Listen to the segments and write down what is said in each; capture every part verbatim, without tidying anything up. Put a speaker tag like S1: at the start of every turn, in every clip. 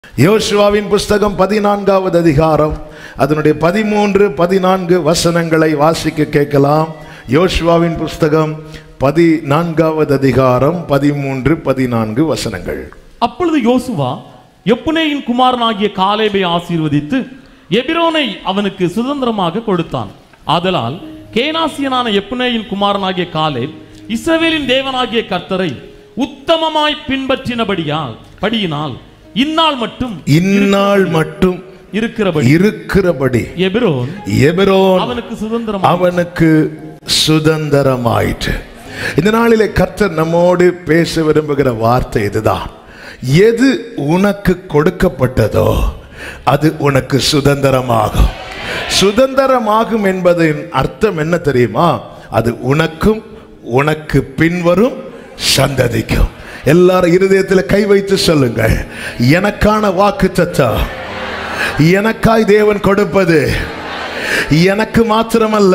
S1: யோசுவாவின் புஸ்தகம் பதினான்காவது அதிகாரம் அதனுடைய பதிமூன்று பதினான்கு வசனங்களை வாசிக்க கேட்கலாம். யோசுவாவின் புஸ்தகம் பதினான்காவது அதிகாரம் பதிமூன்று பதினான்கு வசனங்கள்.
S2: அப்பொழுது யோசுவா எப்புனேயின் குமாரனாகிய காலேபை ஆசீர்வதித்து எபிரோனை அவனுக்கு சுதந்திரமாக கொடுத்தான். ஆதலால் கேனாசியனான எப்புனேயின் குமாரனாகிய காலேப் இஸ்ரவேலின் தேவனாகிய கர்த்தரை உத்தமமாய் பின்பற்றினபடியால் படியினால் இந்நாள் மட்டும்
S1: இந்நாள் மட்டும்
S2: இருக்கிறபடி
S1: இருக்கிறபடி
S2: எபிரோன்
S1: எபிரோன்
S2: அவனுக்கு சுதந்திரம்
S1: அவனுக்கு சுதந்திரமாயிற்று. இந்த நாளிலே கர்த்தர் நம்மோடு பேச விரும்புகிற வார்த்தை இதுதான். எது உனக்கு கொடுக்கப்பட்டதோ அது உனக்கு சுதந்திரமாகும். சுதந்திரமாகும் என்பதன் அர்த்தம் என்ன தெரியுமா? அது உனக்கும் உனக்கு பின்வரும் சந்ததிக்கும். எல்லாரும் இருதயத்தில் கை வைத்து சொல்லுங்கள், எனக்கான வாக்குத்தத்தம் எனக்காய் தேவன் கொடுப்பது எனக்கு மாத்திரமல்ல,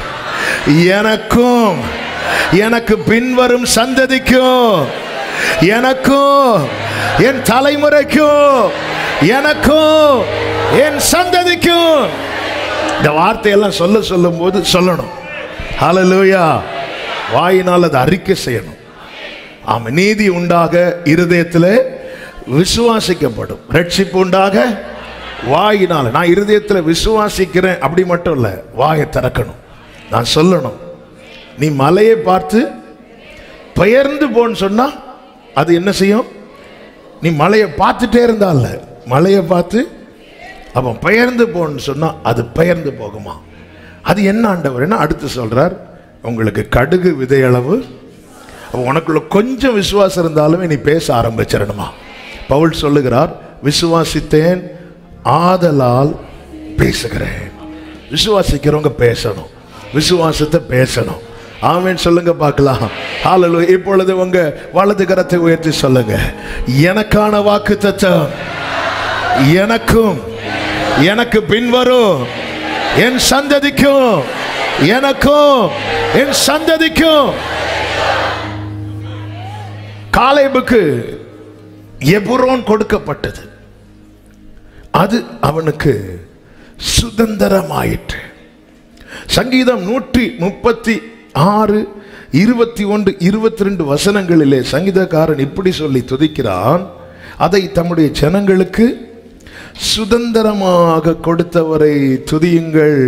S1: எனக்கும் எனக்கு பின்வரும் சந்ததிக்கும், எனக்கும் என் தலைமுறைக்கும், எனக்கும் என் சந்ததிக்கும். இந்த வார்த்தையெல்லாம் சொல்ல சொல்லும் போது சொல்லணும். ஹல்லேலூயா. வாயினால் அதை அறிக்கை செய்யணும். ஆமா, நீதி உண்டாக இருதயத்தில் விசுவாசிக்கப்படும், ரட்சிப்பு உண்டாக வாயினால். நான் இருதயத்தில் விசுவாசிக்கிறேன் அப்படி மட்டும் இல்லை, வாயை திறக்கணும், நான் சொல்லணும். நீ மலையை பார்த்து பெயர்ந்து போன்னு சொன்னா அது என்ன செய்யும்? நீ மலையை பார்த்துட்டே இருந்தால மலையை பார்த்து அவன் பெயர்ந்து போன்னு சொன்னா அது பெயர்ந்து போகுமா? அது என்ன ஆண்டவர் என்ன அடுத்து சொல்றார்? உங்களுக்கு கடுகு விதையளவு, உனக்குள்ள கொஞ்சம் விசுவாசம் இருந்தாலுமே நீ பேச ஆரம்பிச்சிடணுமா? பவுல் சொல்லுகிறார், விசுவாசித்தேன் ஆதலால் பேசுகிறேன். விசுவாசிக்கிறவங்க பேசணும், விசுவாசத்தை பேசணும். ஆமென் சொல்லுங்க பார்க்கலாம். ஹல்லேலூயா. இப்பொழுது உங்க வலது கரத்தை உயர்த்தி சொல்லுங்க, எனக்கான வாக்குத்தத்தம் எனக்கும் எனக்கு பின்வரும் என் சந்ததிக்கும், எனக்கும் என் சந்ததிக்கும். காலேபுக்கு எபிரோன் கொடுக்கப்பட்டது, அது அவனுக்கு சுதந்திரமாயிற்று. சங்கீதம் நூற்றி முப்பத்தி ஆறு இருபத்தி ஒன்று இருபத்தி ரெண்டு வசனங்களிலே சங்கீதக்காரன் இப்படி சொல்லி துதிக்கிறான், அதை தம்முடைய ஜனங்களுக்கு சுதந்திரமாக கொடுத்தவரை துதியுங்கள்,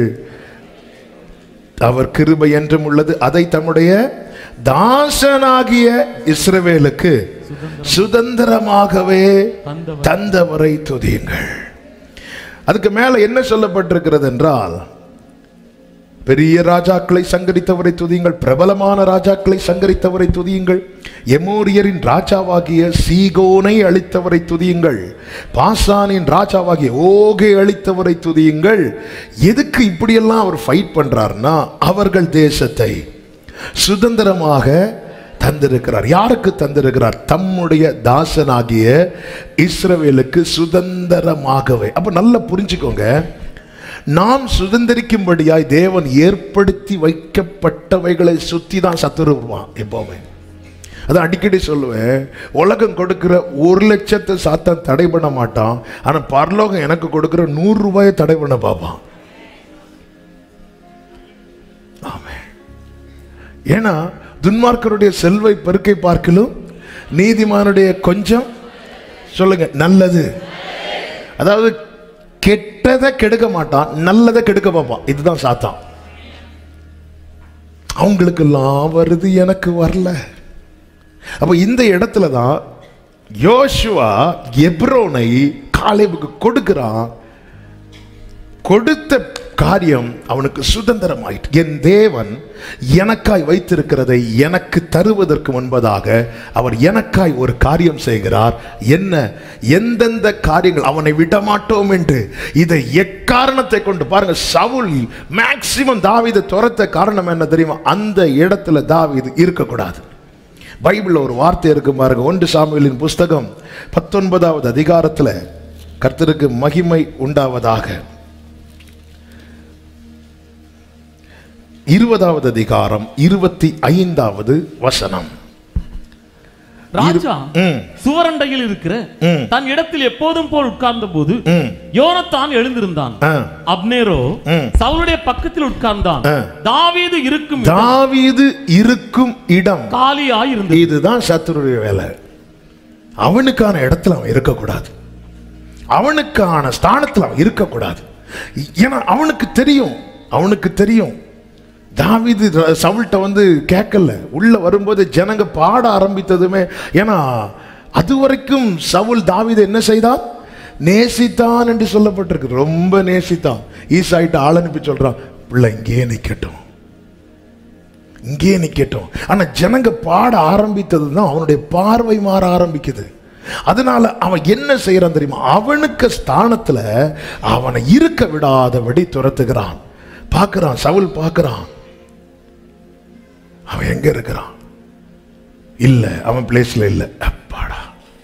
S1: அவர் கிருபை என்றும் உள்ளது, அதை தம்முடைய தாசனாகிய இஸ்ரவேலுக்கு சுதந்திரமாகவே தந்தவரை துதியுங்கள். அதுக்கு மேல என்ன சொல்லப்பட்டிருக்கிறது என்றால், பெரிய ராஜாக்களை சங்கரித்தவரை துதியுங்கள், பிரபலமான ராஜாக்களை சங்கரித்தவரை துதியுங்கள், எமோரியரின் ராஜாவாகிய சீகோனை அழித்தவரை துதியுங்கள், பாசானின் ராஜாவாகிய ஓகே அழித்தவரை துதியுங்கள். எதுக்கு இப்படியெல்லாம் அவர் ஃபைட் பண்றார்னா, அவர்கள் தேசத்தை சுதந்திரமாக தந்திருக்கிறார். யாருக்கு தந்திருக்கிறார்? தம்முடைய தாசனாகிய இஸ்ரவேலுக்கு சுதந்திரமாகவே. அப்ப நல்லா புரிஞ்சுக்கோங்க, நாம் சுதந்திரிக்கும்படியாய் தேவன் ஏற்படுத்தி வைக்கப்பட்டவைகளை சுத்தி தான் சத்துரு வருவான் எப்பவுமே. அதான் அடிக்கடி சொல்லுவேன், உலகம் கொடுக்கிற ஒரு லட்சத்தை சாத்தான் தடை பண்ண மாட்டான், ஆனா பரலோகம் எனக்கு கொடுக்கிற நூறு ரூபாயை தடை பண்ண பார்ப்பான். ஆமென். ஏன்னா துன்மார்க்கருடைய செல்வை பெருக்கை பார்க்கலும் நீதிமானுடைய கொஞ்சம் சொல்லுங்க நல்லது. அதாவது கெட்டதை கெடுக்க மாட்டான், நல்லதை கெடுக்க பார்ப்பான். இதுதான் சாத்தான். அவங்களுக்கு எல்லாம் வருது, எனக்கு வரல. அப்ப இந்த இடத்துல தான் யோசுவா எபிரோனை காலேபுக்கு கொடுக்கிறான். கொடுத்த காரியம் அவனுக்கு சுதந்திரமாயிற்று. என் தேவன் எனக்காய் வைத்திருக்கிறதை எனக்கு தருவதற்கு முன்பதாக அவர் எனக்காய் ஒரு காரியம் செய்கிறார். என்ன? எந்தெந்த காரியங்கள் அவனை விடமாட்டோம் என்று இதை எக்காரணத்தை கொண்டு பாருங்க. சவுல் மேக்சிமம் தாவீதை துரத்த காரணம் என்ன தெரியுமா? அந்த இடத்துல தாவீது இருக்கக்கூடாது. பைபிள்ல ஒரு வார்த்தை இருக்கு பாருங்க, ஒன்று சாமுவேலின் புஸ்தகம் பத்தொன்பதாவது அதிகாரத்துல, கர்த்தருக்கு மகிமை உண்டாவதாக, இருபதாவது அதிகாரம் இருபத்தி ஐந்தாவது வசனம்.
S2: ராஜா சுவரண்டையில் இருக்கிற தன் இடத்தில் எப்போதும் போல் உட்கார்ந்த போது யோனத்தான் எழுந்திருந்தான். அப்னேரோ சவுலுடைய பக்கத்தில் உட்கார்ந்தான். தாவீது இருக்கும்
S1: தாவீது இருக்கும் இடம்
S2: காலியாய் இருந்தது.
S1: இதுதான் சத்துருடைய வேலை. அவனுக்கான இடத்துல அவன் இருக்கக்கூடாது, அவனுக்கான ஸ்தானத்தில் அவன் இருக்கக்கூடாது. ஏன்னா அவனுக்கு தெரியும், அவனுக்கு தெரியும் தாவீது சவுல்ட்ட வந்து கேட்கல. உள்ள வரும்போது ஜனங்க பாட ஆரம்பித்ததுமே, ஏன்னா அது வரைக்கும் சவுல் தாவீதை என்ன செய்தான்? நேசித்தான் என்று சொல்லப்பட்டிருக்கு. ரொம்ப நேசித்தான். ஈசாயிட்ட ஆள் அனுப்பி சொல்றான், பிள்ளை இங்கே நிக்கட்டும், இங்கே நிக்கட்டும். ஆனா ஜனங்க பாட ஆரம்பித்தது தான் அவனுடைய பார்வை மாற ஆரம்பிக்குது. அதனால அவன் என்ன செய்யறான் தெரியுமா? அவனுக்கு ஸ்தானத்துல அவனை இருக்க விடாதபடி துரத்துகிறான். பார்க்கிறான், சவுல் பார்க்கிறான், அவன் எங்க இருக்கிறான்? இல்ல, அவன் பிளேஸ்ல இல்ல. அப்பாடா.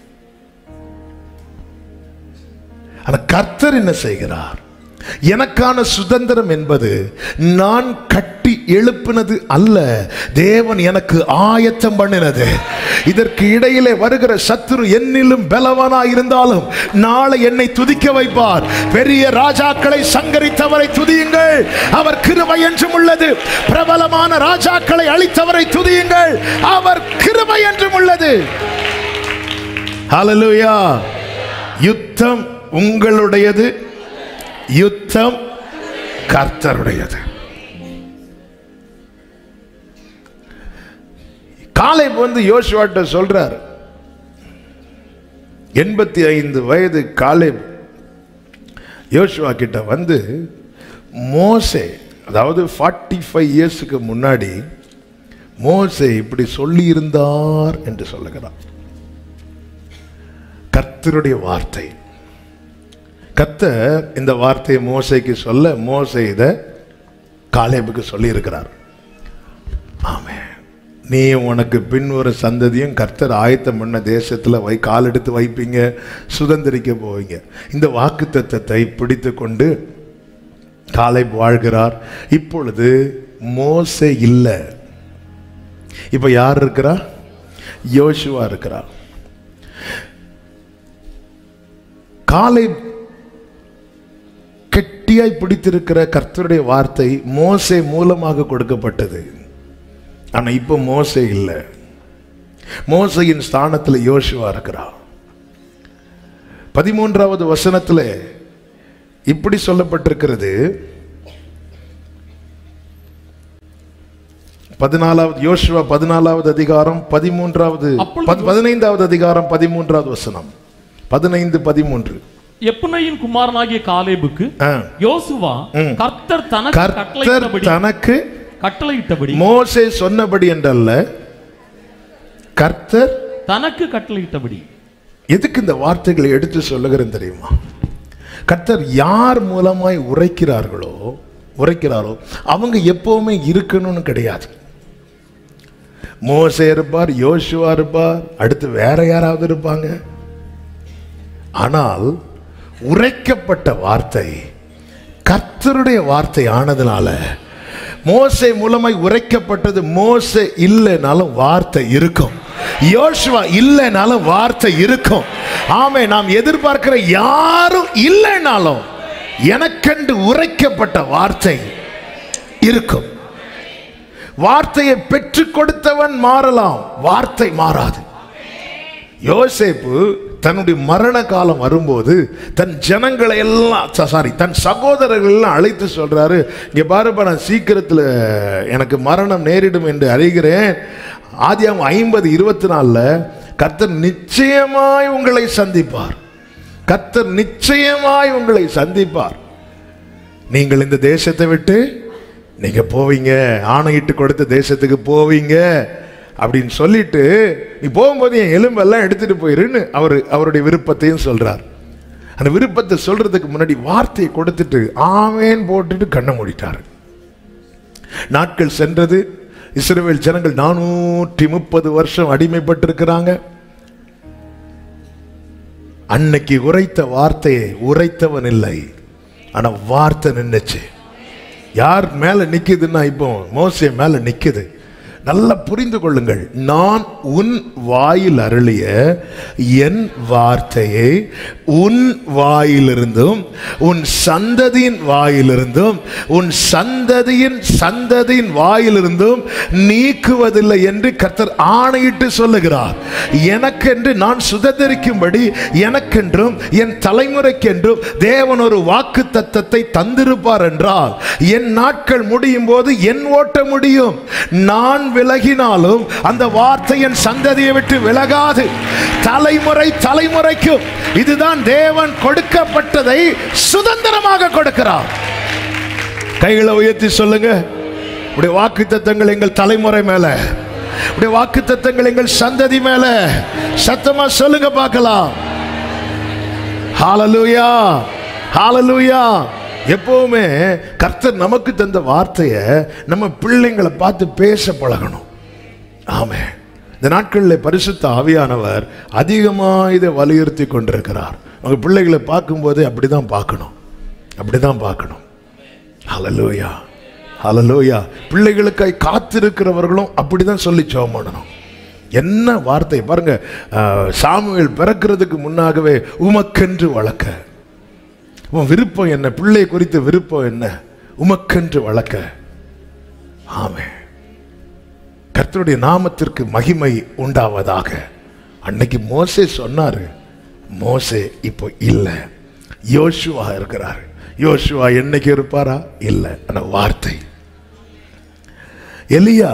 S1: ஆனா கர்த்தர் என்ன செய்கிறார்? எனக்கான சுதந்திரம் என்பது நான் கட்டி எழுப்பினது அல்ல, தேவன் எனக்கு ஆயத்தம் பண்ணினது. இதற்கு இடையிலே வருகிற சத்துரு என்னிலும் பலவானாய் இருந்தாலும் நாளை என்னை துதிக்க வைப்பார். பெரிய ராஜாக்களை சங்கரித்தவரை துதியுங்கள், அவர் கிருபை என்றும் உள்ளது. பிரபலமான ராஜாக்களை அழித்தவரை துதியுங்கள், அவர் கிருபை என்றும் உள்ளது. ஹல்லேலூயா. யுத்தம் உங்களுடையது, யுத்தம் கர்த்தருடையது. காலேப் வந்து யோசுவாட்ட சொல்றார், எண்பத்தி ஐந்து வயது காலேப் யோசுவா கிட்ட வந்து, மோசே அதாவது ஃபார்ட்டி ஃபைவ் இயர்ஸுக்கு முன்னாடி மோசே இப்படி சொல்லி இருந்தார் என்று சொல்லுகிறார். கர்த்தருடைய வார்த்தை. கர்த்தர் இந்த வார்த்தையை மோசேக்கு சொல்ல, மோசே இதை காலேபுக்கு சொல்லி இருக்கிறார். ஆமென். நீ உனக்கு பின் ஒரு சந்ததியும் கர்த்தர் ஆயத்தம் பண்ண தேசத்தில் வை கால் எடுத்து வைப்பீங்க, சுதந்திரிக்க போவீங்க. இந்த வாக்குத்தத்தத்தை பிடித்து கொண்டு காலேப் வாழ்கிறார். இப்பொழுது மோசே இல்லை, இப்ப யார் இருக்கிறா? யோசுவா இருக்கிறார். காலேப் கெட்டியாய் பிடித்திருக்கிற கர்த்தருடைய வார்த்தை மோசே மூலமாக கொடுக்கப்பட்டது. ஆனா இப்ப மோசே இல்லை, மோசையின் ஸ்தானத்தில் யோசுவா இருக்கிறார். பதிமூன்றாவது வசனத்துல இப்படி சொல்லப்பட்டிருக்கிறது. பதினாலாவது யோசுவா பதினாலாவது அதிகாரம் பதிமூன்றாவது பதினைந்தாவது அதிகாரம் பதிமூன்றாவது வசனம். பதினைந்து பதிமூன்று.
S2: எப்புனையின் குமாரனாகிய காலேபுக்கு யோசுவா கர்த்தர்
S1: தனக்கு
S2: கட்டளையிட்டபடி,
S1: மோசே சொன்னபடி என்றல்ல, கர்த்தர்
S2: தனக்கு கட்டளையிட்டபடி.
S1: எதுக்கு இந்த வார்த்தைகளை எடுத்து சொல்லுகிறேன் தெரியுமா? கர்த்தர் யார் மூலமாய் உரைக்கிறார்களோ உரைக்கிறாரோ அவங்க எப்பவுமே இருக்கணும்னு கிடையாது. மோசே இருப்பார், யோசுவா இருப்பார், அடுத்து வேற யாராவது இருப்பாங்க. ஆனால் உரைக்கப்பட்ட வார்த்தை கர்த்தருடைய வார்த்தை ஆனதுனால மோசே மூலமாய் உரைக்கப்பட்டது. மோசே இல்லைனாலும் வார்த்தை இருக்கும், யோசுவா இல்லைனாலும் வார்த்தை இருக்கும். ஆமே, நாம் எதிர்பார்க்கிற யாரும் இல்லைனாலும் எனக்கென்று உரைக்கப்பட்ட வார்த்தை இருக்கும். வார்த்தையை பெற்றுக் கொடுத்தவன் மாறலாம், வார்த்தை மாறாது. யோசேப்பு தன்னுடைய மரண காலம் வரும்போது தன் ஜனங்களை எல்லாம் சாரி தன் சகோதரர்கள் எல்லாம் அழைத்து சொல்றாரு, இங்க பாருப்பா, நான் சீக்கிரத்தில் எனக்கு மரணம் நேரிடும் என்று அறிகிறேன். ஆதியாகமம் ஐம்பது இருபத்தி நாலுல கர்த்தர் நிச்சயமாய் உங்களை சந்திப்பார், கர்த்தர் நிச்சயமாய் உங்களை சந்திப்பார். நீங்கள் இந்த தேசத்தை விட்டு நீங்க போவீங்க, ஆணையிட்டு கொடுத்த தேசத்துக்கு போவீங்க அப்படின்னு சொல்லிட்டு, நீ போகும்போது என் எலும்பெல்லாம் எடுத்துட்டு போயிருன்னு அவர் அவருடைய விருப்பத்தையும் சொல்றார். அந்த விருப்பத்தை சொல்றதுக்கு முன்னாடி வார்த்தையை கொடுத்துட்டு ஆமேன் போட்டுட்டு கண்ணை மூடிட்டாரு. நாட்கள் சென்றது. இஸ்ரவேல் ஜனங்கள் நானூற்றி முப்பது வருஷம் அடிமைப்பட்டிருக்கிறாங்க. அன்னைக்கு உரைத்த வார்த்தையை உரைத்தவன் இல்லை, ஆனா வார்த்தை நின்னுச்சு. யார் மேல நிக்குதுன்னா இப்போ மோசே மேல நிக்குது. நல்லா புரிந்து கொள்ளுங்கள். நான் உன் வாயில் அருளிய என் வார்த்தையை உன் வாயிலிருந்தும் உன் சந்ததியின் வாயிலிருந்தும் உன் சந்ததியின் சந்ததியின் வாயிலிருந்தும் நீக்குவதில்லை என்று கர்த்தர் ஆணையிட்டு சொல்லுகிறார். எனக்கென்று நான் சுதந்திரிக்கும்படி எனக்கென்றும் என் தலைமுறைக்கென்றும் தேவன் ஒரு வாக்கு தத்தத்தை தந்திருப்பார் என்றால் என் நாட்கள் முடியும் போது என் ஓட்ட முடியும். நான் விலகினாலும் அந்த வார்த்தை என் சந்ததியை விட்டு விலகாது, தலைமுறை தலைமுறைக்கும். இதுதான் தேவன் கொடுக்கப்பட்டதை சுதந்திரமாக கொடுக்கிறார். கைகளை உயர்த்தி சொல்லுங்க, உடைய வாக்குத்தத்தங்கள் எங்கள் தலைமுறை மேல, உடைய வாக்குத்தத்தங்கள் எங்கள் சந்ததி மேல. சத்தமா சொல்லுங்க பார்க்கலாம். ஹல்லேலூயா, ஹல்லேலூயா. எப்பவுமே கர்த்தர் நமக்கு தந்த வார்த்தையை நம்ம பிள்ளைங்களை பார்த்து பேச பழகணும். ஆமென். இந்த நாட்களில் பரிசுத்த ஆவியானவர் அதிகமாக இதை வலியுறுத்தி கொண்டிருக்கிறார். உங்க பிள்ளைகளை பார்க்கும்போது அப்படிதான் பார்க்கணும், அப்படிதான் பார்க்கணும். ஹல்லேலூயா, ஹல்லேலூயா. பிள்ளைகளுக்காய் காத்திருக்கிறவர்களும் அப்படிதான் சொல்லி ஜெபம் பண்ணணும். என்ன வார்த்தை பாருங்க, சாமுவேல் பிறக்கிறதுக்கு முன்னாகவே உமக்கென்று வளர்க்க, உன் விருப்பம் என்ன, பிள்ளை குறித்த விருப்பம் என்ன, உமக்கென்று வளர்க்க. ஆமென். கர்த்தருடைய நாமத்திற்கு மகிமை உண்டாவதாக. அன்னைக்கு மோசே சொன்னாரு, மோசே இப்போ இல்லை, யோசுவா இருக்கிறார். யோசுவா என்னைக்கு இருப்பாரா? இல்லை. ஆனா வார்த்தை. எலியா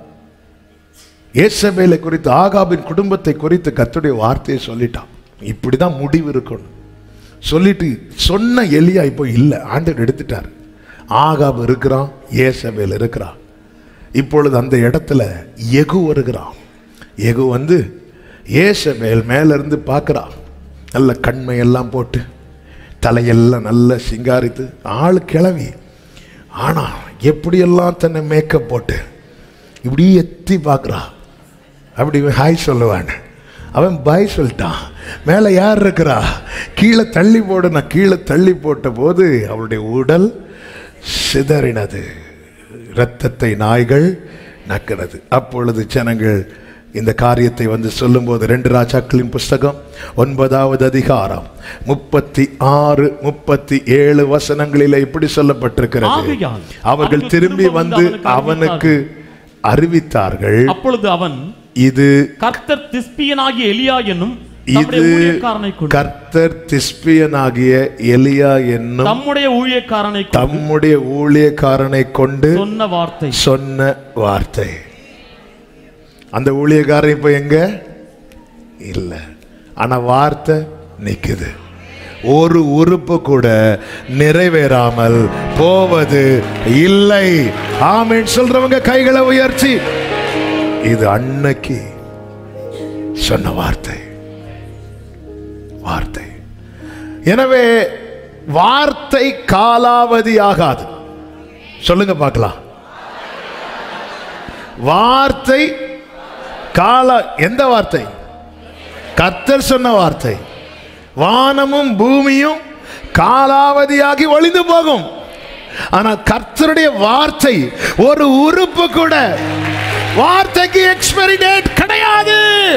S1: ஏசபேலை குறித்து, ஆகாபின் குடும்பத்தை குறித்து கர்த்தருடைய வார்த்தையை சொல்லிட்டான். இப்படிதான் முடிவு இருக்கணும் சொல்லிட்டு சொன்ன எலியா இப்போ இல்லை, ஆண்டவர் எடுத்துட்டார். ஆகாப் இருக்கிறான், ஏசபேல் இருக்கிறான். இப்பொழுது அந்த இடத்துல யெகூ வருகிறான். யெகூ வந்து ஏசபேல் மேல இருந்து பார்க்கிறான். நல்ல கண்மையெல்லாம் போட்டு தலையெல்லாம் நல்லா சிங்காரித்து, ஆள் கிளவி. ஆனா எப்படியெல்லாம் தன்னை மேக்கப் போட்டு இப்படி எத்தி பார்க்குறான். அப்படி ஹாய் சொல்லுவான், அவன் பாய் சொல்லிட்டான். மேலே யார் இருக்கிறா? கீழே தள்ளி போடு. நான் கீழே தள்ளி போட்ட போது அவளுடைய உடல் சிதறினது, இரத்தத்தை நாய்கள் நக்கினது. அப்பொழுது ஜனங்கள் இந்த காரியத்தை வந்து சொல்லும்போது, ரெண்டு ராஜாக்களின் புஸ்தகம் ஒன்பதாவது அதிகாரம் முப்பத்தி ஆறு முப்பத்தி ஏழு வசனங்களில் இப்படி சொல்லப்பட்டிருக்கிறது. அவர்கள் திரும்பி வந்து அவனுக்கு அறிவித்தார்கள்.
S2: அப்பொழுது அவன்,
S1: இது
S2: கர்த்தர் திஸ்பியனாகிய எலியா என்னும்
S1: இது கர்த்தர் திஸ்பியனாகிய எலியா என்னும்
S2: தம்முடைய ஊழியக்காரனை
S1: தம்முடைய ஊழியக்காரனை கொண்டு
S2: சொன்ன வார்த்தை
S1: சொன்ன வார்த்தை. அந்த ஊழியக்காரன் இப்ப எங்க இல்ல, ஆனா வார்த்தை நிக்குது. ஒரு உறுப்பு கூட நிறைவேறாமல் போவது இல்லை. ஆமென் சொல்றவங்க கைகளை உயர்த்தி, இது அன்னைக்கு சொன்ன வார்த்தை, வார்த்தை. எனவே வார்த்தை காலாவதி ஆகாது. சொல்லுங்க பார்க்கலாம். வார்த்தை கால எந்த வார்த்தை? கர்த்தர் சொன்ன வார்த்தை. வானமும் பூமியும் காலாவதியாகி ஒளிந்து போகும், ஆனால் கர்த்தருடைய வார்த்தை ஒரு உறுப்பு கூட, வார்த்தைக்கு எக்ஸ்பைரி டேட் கிடையாது.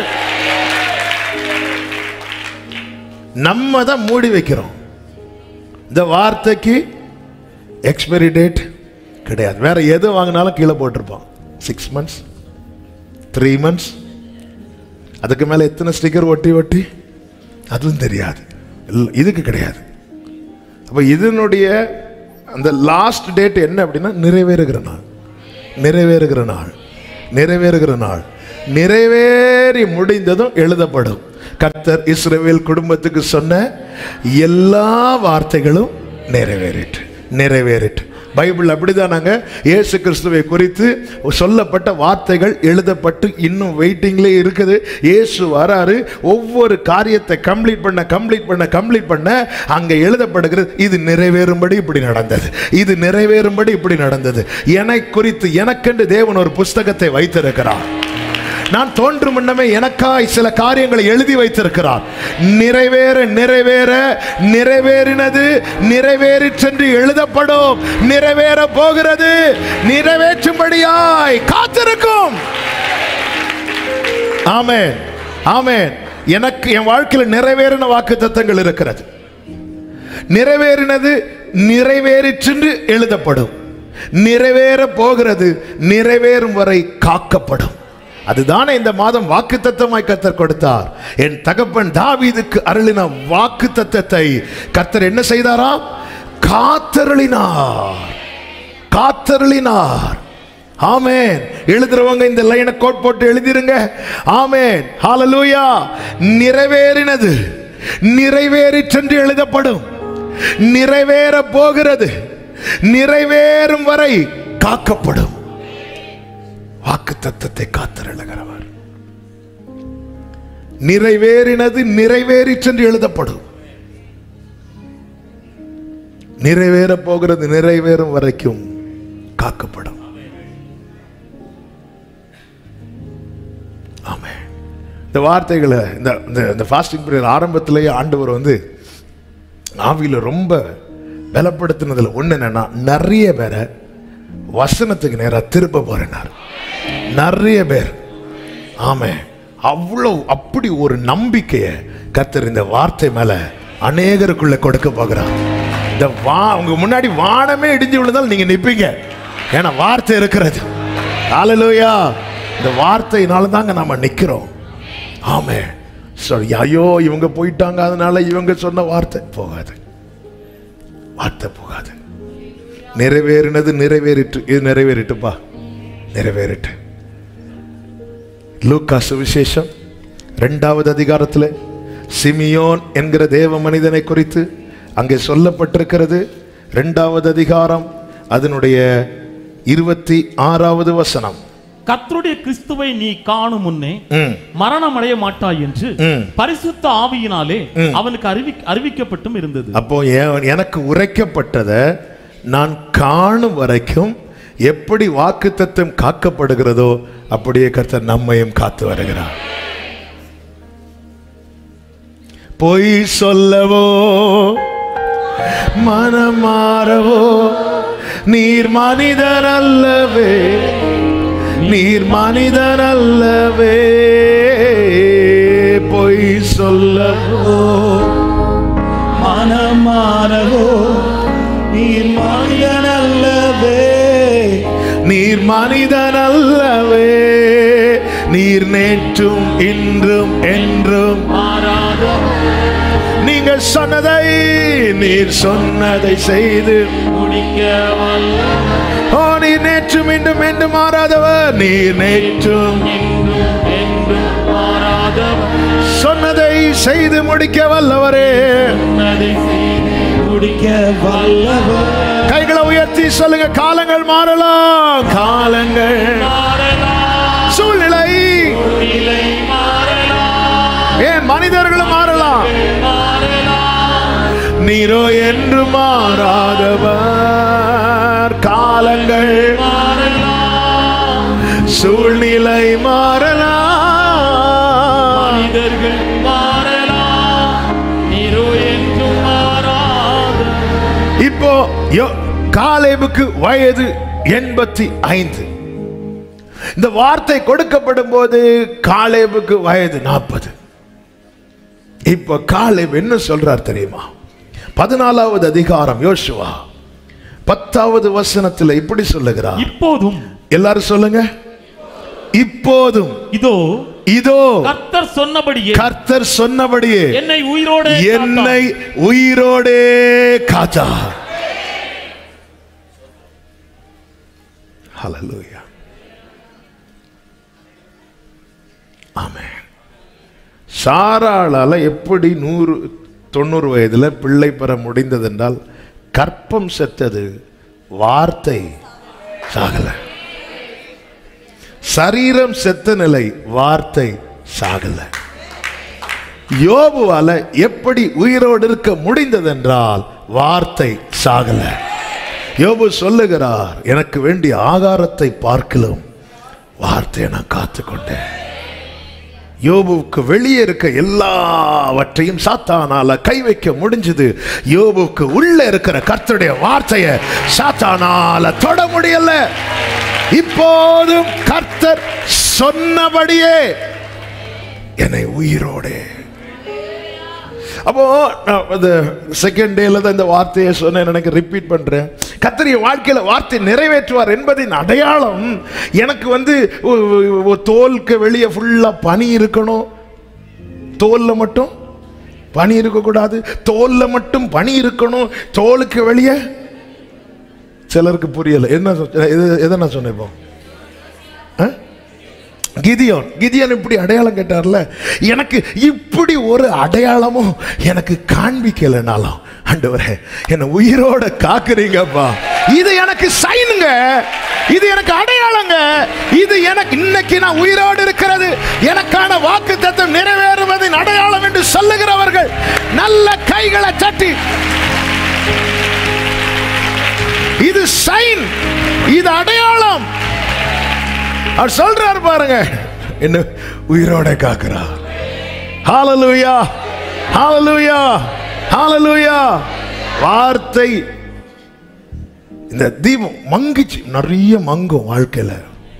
S1: நம்ம தான் மூடி வைக்கிறோம். இந்த வார்த்தைக்கு எக்ஸ்பைரி டேட் கிடையாது. வேற எது வாங்கினாலும் கீழே போட்டிருப்போம். சிக்ஸ் மந்த்ஸ் த்ரீ மந்த்ஸ் அதுக்கு மேலே எத்தனை ஸ்டிக்கர் ஒட்டி ஒட்டி அதுவும் தெரியாது. இதுக்கு கிடையாது. அப்போ இதனுடைய அந்த லாஸ்ட் டேட் என்ன அப்படின்னா நிறைவேறுகிற நாள், நிறைவேறுகிற நாள், நிறைவேறுகிற நாள். நிறைவேறி முடிந்ததும் எழுதப்படும். கர்த்தர் இஸ்ரவேல் குடும்பத்துக்கு சொன்ன எல்லா வார்த்தைகளும் நிறைவேறிட்டு நிறைவேறிட்டு பைபிள் அப்படிதானாங்க. இயேசு கிறிஸ்துவை குறித்து சொல்லப்பட்ட வார்த்தைகள் எழுதப்பட்டு இன்னும் வெயிட்டிங்ல இருக்குது. இயேசு வராரு, ஒவ்வொரு காரியத்தை கம்ப்ளீட் பண்ண கம்ப்ளீட் பண்ண கம்ப்ளீட் பண்ண அங்க எழுதப்படுகிறது. இது நிறைவேறும்படி இப்படி நடந்தது, இது நிறைவேறும்படி இப்படி நடந்தது. என்னை குறித்து எனக்கென்று தேவன் ஒரு புஸ்தகத்தை வைத்திருக்கிறார். நான் தோன்றும் முன்னமே எனக்காய் சில காரியங்களை எழுதி வைத்திருக்கிறார். நிறைவேற நிறைவேற நிறைவேறினது நிறைவேறிச்சென்று எழுதப்படும். நிறைவேற போகிறது, நிறைவேற்றும்படியாய் காத்திருக்கும். ஆமென், ஆமென். எனக்கு என் வாழ்க்கையில் நிறைவேறின வாக்குத்தத்தங்கள் இருக்கிறது. நிறைவேறினது நிறைவேறிச்சென்று எழுதப்படும். நிறைவேற போகிறது, நிறைவேறும் வரை காக்கப்படும். அதுதானே இந்த மாதம் வாக்குத்தத்தமாய் கர்த்தர் கொடுத்தார். என் தகப்பன் தாவீதுக்கு அருளின வாக்குத்தத்தத்தை கர்த்தர் என்ன செய்தாரா? காத்தருளினார், காத்தருளினார். ஆமென். எழுதுறவங்க இந்த லைனை கோட் போட்டு எழுதிருங்க. ஆமென், ஹல்லேலூயா. நிறைவேறினது நிறைவேறிச்சென்று எழுதப்படும். நிறைவேற போகிறது, நிறைவேறும் வரை காக்கப்படும். வாக்குத்தத்தத்தை காத்தருளுகிறவர். நிறைவேறினது நிறைவேறிச்சென்று எழுதப்படும். நிறைவேற போகிறது, நிறைவேறும் வரைக்கும் காக்கப்படும். ஆமென். இந்த வார்த்தைகளை இந்த இந்த ஃபாஸ்டிங் பீரியட் ஆரம்பத்திலேயே ஆண்டவர் வந்து ஆவியில ரொம்ப பலப்படுத்தினதுல ஒண்ணு என்னன்னா, நிறைய பேரை வசனத்துக்கு நேராக திருப்ப போறேனார். நிறைய பேர். ஆமென். அவ்வளவு அப்படி ஒரு நம்பிக்கையை கர்த்தர் இந்த வார்த்தை மேல அநேகருக்குள்ள கொடுக்க போகிறார். இந்த வா உங்க முன்னாடி வானமே இடிஞ்சு விழுந்தால் நீங்க நிப்பீங்க. ஏன்னா வார்த்தை இருக்கிறது. ஹல்லேலூயா. இந்த வார்த்தையினால தாங்க நாம நிக்கிறோம். ஆமென். சரி, ஐயோ இவங்க போயிட்டாங்க அதனால இவங்க சொன்ன வார்த்தை போகாது, வார்த்தை போகாது. நிறைவேறினது நிறைவேறிட்டு, இது நிறைவேறிட்டுப்பா, நிறைவேறிட்டு. லூக்கா சுவிசேஷம் இரண்டாவது அதிகாரத்தில் சிமியோன் என்கிற தேவ மனிதனை குறித்து அங்கே சொல்லப்பட்டிருக்கிறது. இரண்டாவது அதிகாரம் அதனுடைய இருபத்தி ஆறாவது வசனம்.
S2: கர்த்தருடைய கிறிஸ்துவை நீ காணும் முன்னே மரணம் அடைய மாட்டாய் என்று பரிசுத்த ஆவியினாலே அவனுக்கு அறிவி அறிவிக்கப்பட்டும் இருந்தது.
S1: அப்போ எனக்கு உரைக்கப்பட்டதை நான் காணும் வரைக்கும் எப்படி வாக்குத்தத்தம் காக்கப்படுகிறதோ அப்படியே கர்த்தர் நம்மையும் காத்து வருகிறார். பொய் சொல்லவோ மனம் மாறவோ நீர் மனிதர் அல்லவே, நீர் மனிதர் அல்லவே. பொய் சொல்லவோ
S3: மனம் மாறவோ நீர் மனிதன் அல்லவே,
S1: நீர் மனிதன் அல்லவே. நீர் நேற்றும் இன்றும் என்றும்
S2: மாறாதவர்.
S1: நீங்கள் சொன்னதை நீர் சொன்னதை செய்து
S2: முடிக்க வல்லவர்.
S1: ஓ நீர் நேற்றும் இன்றும் என்றும் மாறாதவர். நீர் நேற்றும்
S2: என்றும் என்றும் மாறாதவர்.
S1: சொன்னதை செய்து முடிக்க வல்லவரே.
S2: சொன்னதை செய்து
S3: முடிக்க வல்லவர்.
S1: கைகளை உயர்த்தி சொல்லுங்க. காலங்கள் மாறலாம், காலங்கள்
S2: மாறலாம்,
S1: சூழ்நிலை
S2: சூழ்நிலை மாறலாம்,
S1: ஏன் மனிதர்களும் மாறலாம்.
S2: மாறலாம்.
S1: நீரோ என்று மாறாதவர். காலங்கள்
S2: மாறலாம்,
S1: சூழ்நிலை மாறலாம்,
S2: மனிதர்கள் மாறலாம், நீரோ என்றும் மாறாதவர்.
S1: இப்போ யோ- காலேபுக்கு வயது எண்பத்தி ஐந்து. இந்த வார்த்தை கொடுக்கப்படும் போது காலேபுக்கு வயது நாற்பது. இப்ப காலேப் என்ன சொல்றார் தெரியுமா? பதினாலாவது அதிகாரம் யோசுவா பத்தாவது வசனத்தில் இப்படி சொல்லுகிறார்.
S2: இப்போதும்
S1: எல்லாரும் சொல்லுங்க. இப்போதும்
S2: இதோ
S1: இதோ
S2: கர்த்தர் சொன்னபடியே
S1: கர்த்தர் சொன்னபடியே
S2: என்னை உயிரோடு
S1: என்னை உயிரோடே காத்தார். ஹல்லேலூயா. ஆமென். சாராளால எப்படி நூறு தொண்ணூறு வயதுல பிள்ளை பெற முடிந்தது என்றால் கற்பம் செத்தது, வார்த்தை சாகல. சரீரம் செத்த நிலை, வார்த்தை சாகல. யோபுவால எப்படி உயிரோடு இருக்க முடிந்தது என்றால் வார்த்தை சாகல. யோபு சொல்லுகிறார், எனக்கு வேண்டிய ஆகாரத்தை பார்க்கலாம் வார்த்தையை நான் காத்துக்கொண்டேன். யோபுவுக்கு வெளியே இருக்க எல்லாவற்றையும் சாத்தானால கை வைக்க முடிஞ்சது. யோபுவுக்கு உள்ள இருக்கிற கர்த்தருடைய வார்த்தையை சாத்தானால தொட முடியல. இப்போதும் கர்த்தர் சொன்னபடியே என்னை உயிரோடு. அப்போ செகண்ட் டேல தான் இந்த வார்த்தையை சொன்னேன், எனக்கு ரிப்பீட் பண்றேன். கர்த்தர் வாழ்க்கையில வார்த்தை நிறைவேற்றுவார் என்பதின் அடையாளம் எனக்கு வந்து தோலுக்கு வெளியே ஃபுல்லா பனி இருக்கணும், தோல்ல மட்டும் பனி இருக்கக்கூடாது, தோல்ல மட்டும் பனி இருக்கணும், தோலுக்கு வெளியே. சிலருக்கு புரியல என்ன எதை நான் சொன்னேன் இப்போ. கிதியோன் கிதியோன் இப்படி அடையாளம் கேட்டார்ல, எனக்கு இப்படி ஒரு அடையாளமும் எனக்கு காண்பிக்கலனாலும் ஆண்டவரே என்ன உயிரோட காக்குறீங்கப்பா, இது எனக்கு சைனுங்க, இது எனக்கு அடையாளங்க, இது எனக்கு இன்னைக்கு நான் உயிரோடு இருக்கிறது எனக்கான வாக்குத்தத்தம் நிறைவேறுவதின் அடையாளம் என்று சொல்லுகிறவர்கள் நல்ல கைகளை தட்டி, இது சைன், இது அடையாளம். அவர் சொல்றார் பாருங்க, என்ன உயிரோட காக்குறா. ஹalleluya ஹalleluya ஹalleluya. வார்த்தை இந்த தீபம் மங்கிச்சு, நிறைய மங்கும் வாழ்க்கையில,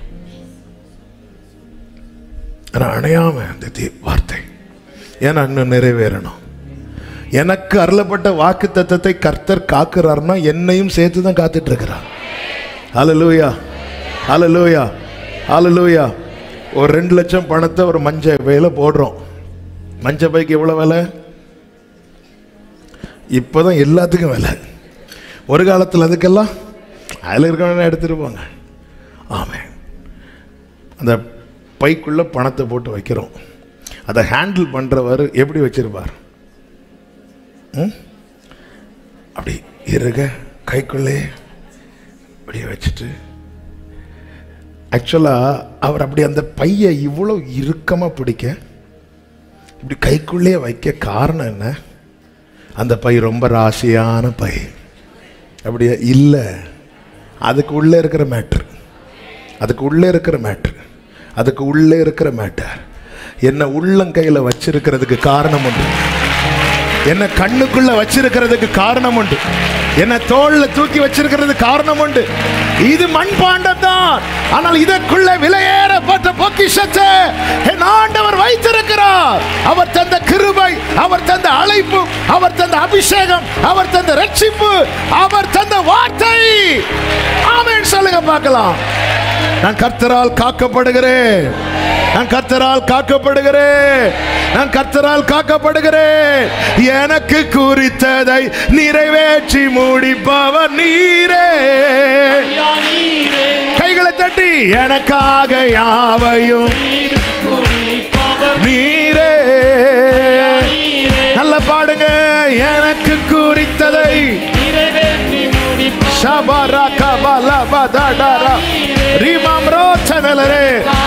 S1: அணையாம இந்த வார்த்தை ஏன்னா இன்னும் நிறைவேறணும். எனக்கு அருளப்பட்ட வாக்கு தத்தத்தை கர்த்தர் காக்குறாருன்னா என்னையும் சேர்த்து தான் காத்துட்டு இருக்கிறார். ஹalleluya ஹalleluya ஹalleluya. ஒரு ரெண்டு லட்சம் பணத்தை ஒரு மஞ்ச பையில போடுறோம். மஞ்ச பைக்கு எவ்வளவு விலை? இப்போதான் எல்லாத்துக்கும் விலை. ஒரு காலத்தில் அதுக்கெல்லாம் அதில் இருக்கணும்னு எடுத்துட்டு போங்க. ஆமாம், அந்த பைக்குள்ள பணத்தை போட்டு வைக்கிறோம். அதை ஹேண்டில் பண்றவர் எப்படி வச்சிருப்பார்? அப்படி இருக்க கைக்குள்ளே அப்படியே வச்சுட்டு, ஆக்சுவலா அவர் அப்படி அந்த பையை இவ்வளவு இறுக்கமா பிடிக்க இப்படி கைக்குள்ளே வைக்க காரணம் என்ன? அந்த பை ரொம்ப ராசியான பை அப்படியே இல்லை, அதுக்கு உள்ளே இருக்கிற மேட்டர், அதுக்கு உள்ளே இருக்கிற மேட்டர் அதுக்கு உள்ளே இருக்கிற மேட்டர் என்ன உள்ளங்கையில் வச்சிருக்கிறதுக்கு காரணம் உண்டு, என்ன கண்ணுக்குள்ள வச்சிருக்கிறதுக்கு காரணம் உண்டு, என்ன தோல்ல தூக்கி வச்சிருக்கிறது காரணம் உண்டு. இது மண்பாண்டம் தான், ஆனால் இதற்குள்ள விலையேறப்பட்ட பொக்கிஷத்தை என் ஆண்டவர் வைத்திருக்கிறார். அவர் தந்த கிருபை, அவர் தந்த அழைப்பு, அவர் தந்த அபிஷேகம், அவர் தந்த ரட்சிப்பு, அவர் தந்த வார்த்தை. ஆமென் சொல்லுங்க பார்க்கலாம். நான் கர்த்தரால் காக்கப்படுகிறேன், நான் கர்த்தரால் காக்கப்படுகிறேன், நான் கர்த்தரால் காக்கப்படுகிறேன். எனக்கு குறித்ததை நிறைவேற்றி முடிப்பவர் நீரே. கைகளை தட்டி எனக்காக யாவையும் நீரே. நல்ல பாடுங்க. எனக்கு குறித்ததை ஷபரா கபலா பதடரா ரிமம்ரோ சனலரே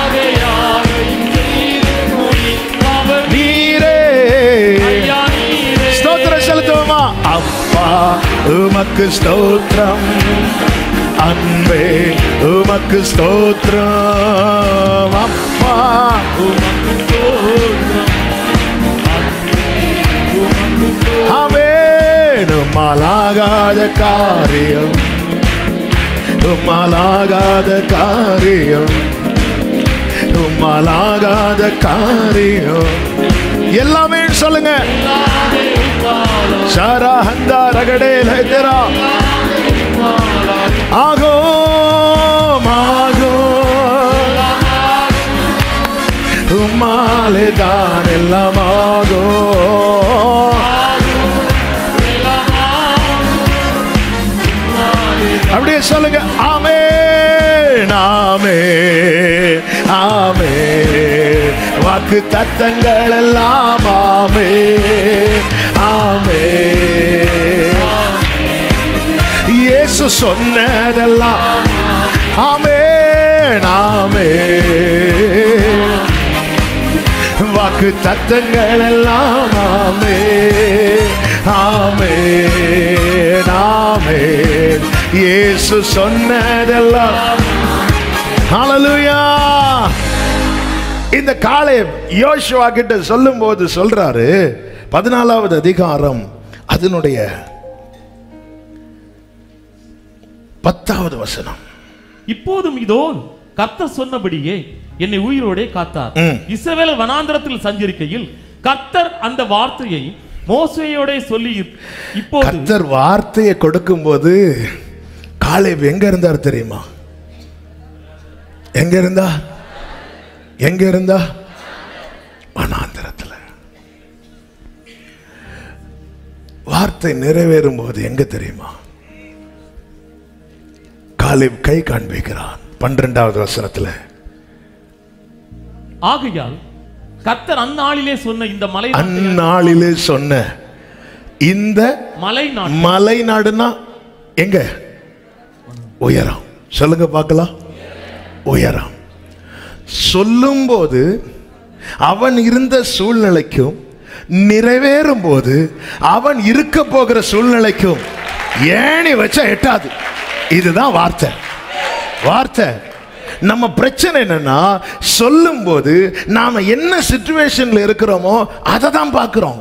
S1: நீரே. ஸ்தோத்திரம் செலுத்துவோமா? அப்பா உமக்கு ஸ்தோத்திரம், அன்பே உமக்கு ஸ்தோத்திரம், அப்பா உமக்கு ஸ்தோத்திரம். ஆமென். உம்மாலாகாத காரியம், உம்மாலாகாத காரியம், உம்மாலாகாத காரியம் எல்லாமே சொல்லுங்க. சாரா ஹந்தா ரகடே லைதரா ஆகோ மாகோ உம்மாலே தான் எல்லாம் ஆகோ. அப்படியே சொல்லுங்க. ஆமென் ஆமென் ஆமென். வாக்கு தத்தங்கள் எல்லாம் ஆமென் ஆமென். இயேசு சொன்னதெல்லாம் ஆமென் ஆமென். வாக்கு தத்தங்கள் எல்லாம் ஆமென் ஆமென் ஆமென். இயேசு சொன்னதெல்லாம். ஹல்லேலூயா. இந்த காலேப் யோசுவா கிட்ட சொல்லும் போது சொல்றாரு, பதினாலாவது அதிகாரம் அதனுடைய பத்தாவது வசனம்.
S2: இப்போதும் இதோ கர்த்தர் சொன்னபடியே என்னை உயிரோடே காத்தார். இஸ்ரவேல் வனாந்தரத்தில் சஞ்சரிக்கையில் கர்த்தர் அந்த வார்த்தையை மோசேயோட சொல்லி, இப்போது
S1: கர்த்தர் வார்த்தையை கொடுக்கும் போது காலேப் எங்க இருந்தார் தெரியுமா? எங்க இருந்தா? எங்க இருந்தா? வனாந்தரத்தில். வார்த்தை நிறைவேறும் போது எங்க தெரியுமா? காலேப் கை காண்பிக்கிறான் பன்னிரண்டாவது வசனத்துல.
S2: ஆகையால் கர்த்தர் அந்நாளிலே சொன்ன இந்த மலை
S1: அந்நாளிலே சொன்ன இந்த
S2: மலை நாடு.
S1: மலை நாடுனா எங்க? உயரம். சொல்லுங்க பார்க்கலாம். உயரம். சொல்லும் போது அவன் இருந்த சூழ்நிலைக்கும் நிறைவேறும் போது அவன் இருக்க போகிற சூழ்நிலைக்கும் ஏணி வச்சா எட்டாது. இதுதான் வார்த்தை. வார்த்தை. நம்ம பிரச்சனை என்னன்னா, சொல்லும் போது நாம என்ன சிச்சுவேஷன்ல இருக்கிறோமோ அதை தான் பார்க்கிறோம்.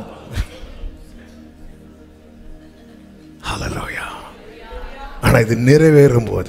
S1: ஹல்லேலூயா. ஆனா இது நிறைவேறும் போது,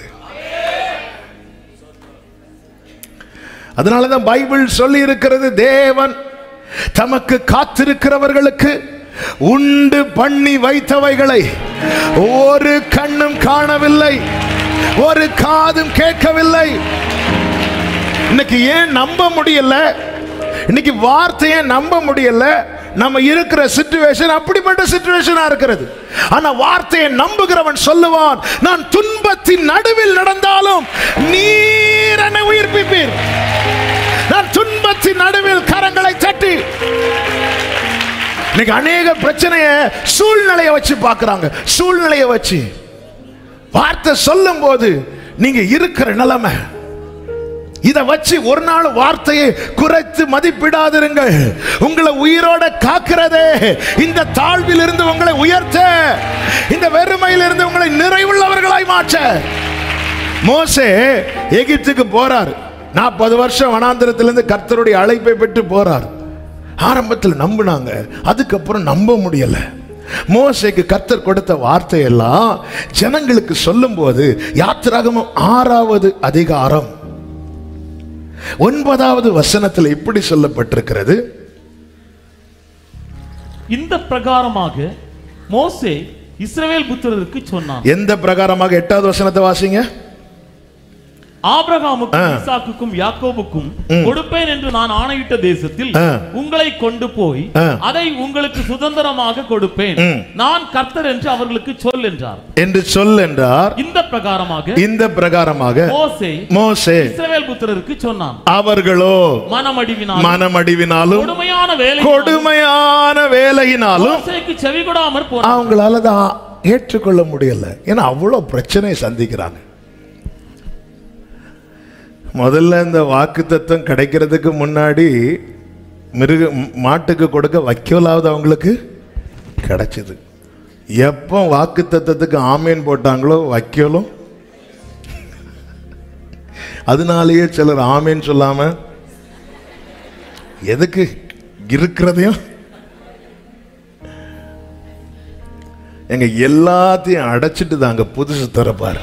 S1: அதனாலதான் பைபிள் சொல்லி இருக்கிறது, தேவன் தமக்கு காத்திருக்கிறவர்களுக்கு உண்டு பண்ணி வைத்தவைகளை ஒரு கண்ணும் காணவில்லை, ஒரு காதும் கேட்கவில்லை. இன்னைக்கு ஏன் நம்ப முடியல? இன்னைக்கு வார்த்தையை நம்ப முடியல. நம்ம இருக்கிற சிச்சுவேஷன் அப்படிப்பட்ட சிச்சுவேஷனா இருக்கிறது. ஆனா வார்த்தையை நம்புகிறவன் சொல்லுவான், நான் துன்பத்தின் நடுவில் நடந்தாலும் நீர் என்னை உயிர்ப்பிப்பீர். நான் துன்பத்தின் நடுவில் கரங்களை தட்டி. இன்னைக்கு அநேக பிரச்சனையை சூழ்நிலையை வச்சு பார்க்கறாங்க. சூழ்நிலையை வச்சு வார்த்தை சொல்லும் போது நீங்க இருக்கிற நிலைமை இதை வச்சு ஒரு நாள் வார்த்தையை குறைத்து மதிப்பிடாதிருங்கள். உங்களை உயிரோட காக்கிறதே இந்த தாழ்வில் இருந்து உங்களை உயர்த்த, இந்த வெறுமையில் இருந்து உங்களை நிறைவுள்ளவர்களாய் மாற்ற. மோசே எகிப்துக்கு போறார். நாற்பது வருஷம் வனாந்திரத்திலிருந்து கர்த்தருடைய அழைப்பை பெற்று போறார். ஆரம்பத்தில் நம்பினாங்க, அதுக்கப்புறம் நம்ப முடியல. மோசேக்கு கர்த்தர் கொடுத்த வார்த்தையெல்லாம் ஜனங்களுக்கு சொல்லும் போது யாத்திராகமம் ஆறாவது அதிகாரம் ஒன்பதாவது வசனத்தில் இப்படி சொல்லப்பட்டிருக்கிறது,
S2: இந்த பிரகாரமாக மோசே இஸ்ரவேல் புத்திரருக்கு சொன்னான்.
S1: எந்த பிரகாரமாக? எட்டாவது வசனத்தை வாசிங்க.
S2: ஆபிரகாமுக்கும் ஈசாக்குக்கும் யாக்கோபுக்கும் கொடுப்பேன் என்று நான் ஆணையிட்ட தேசத்தில் உங்களை கொண்டு போய் அதை உங்களுக்கு சுதந்திரமாக கொடுப்பேன். நான் கர்த்தர் என்று அவர்களுக்கு சொல் என்றார்.
S1: என்று சொல் என்றார்.
S2: இந்த பிரகாரமாக
S1: இந்த பிரகாரமாக
S2: மோசே
S1: மோசே
S2: இஸ்ரவேல் புத்திரருக்கு சொன்னான்.
S1: அவர்களோ
S2: மனமடிவினாலும்
S1: மனமடிவினாலும்
S2: கொடுமையான வேலை
S1: கொடுமையான வேலையினாலும்
S2: மோசேக்கு செவிகொடாமற் போனார்கள்.
S1: அவங்களால தான் ஏற்றுக்கொள்ள முடியல. ஏன்னா அவ்வளவு பிரச்சனையை சந்திக்கிறாங்க. முதல்ல இந்த வாக்கு தத்துவம் கிடைக்கிறதுக்கு முன்னாடி மிருக மாட்டுக்கு கொடுக்க வைக்கலாவது அவங்களுக்கு கிடைச்சது. எப்போ வாக்கு தத்துவத்துக்கு ஆமேன் போட்டாங்களோ வைக்கலும். அதனாலேயே சிலர் ஆமேன் சொல்லாம எதுக்கு இருக்கிறதையும் எங்க எல்லாத்தையும் அடைச்சிட்டு தாங்க புதுசு திறப்பாரு.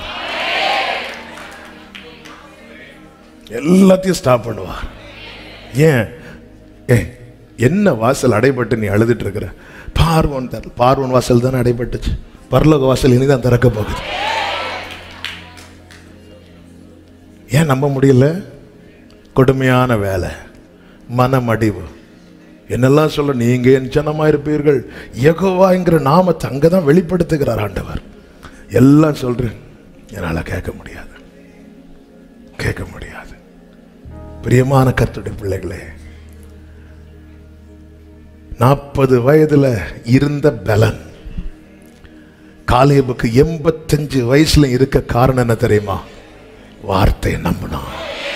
S1: எல்லாத்தையும் ஸ்டாப் பண்ணுவார். ஏன்? ஏ என்ன வாசல் அடைபட்டு நீ அழுதுட்டு இருக்கிற? பார்வோன் தர பார்வோன் வாசல் தானே அடைபட்டுச்சு. பரலோக வாசல் இனிதான் திறக்க போகுது. ஏன் நம்ப முடியல? கொடுமையான வேலை, மனமடிவு, என்னெல்லாம் சொல்ல. நீங்க என் ஜனமா இருப்பீர்கள், யெகோவாங்கிற நாமத்தை அங்கதான் வெளிப்படுத்துகிறார் ஆண்டவர். எல்லாம் சொல்றேன், என்னால கேட்க முடியாது, கேட்க முடியாது. பிரியமான கர்த்தருடைய பிள்ளைகளே, நாற்பது வயதுல இருந்த பலன் காலேபுக்கு எண்பத்தஞ்சு வயசுல இருக்க காரணம் என்ன தெரியுமா? வார்த்தையை நம்பினான்.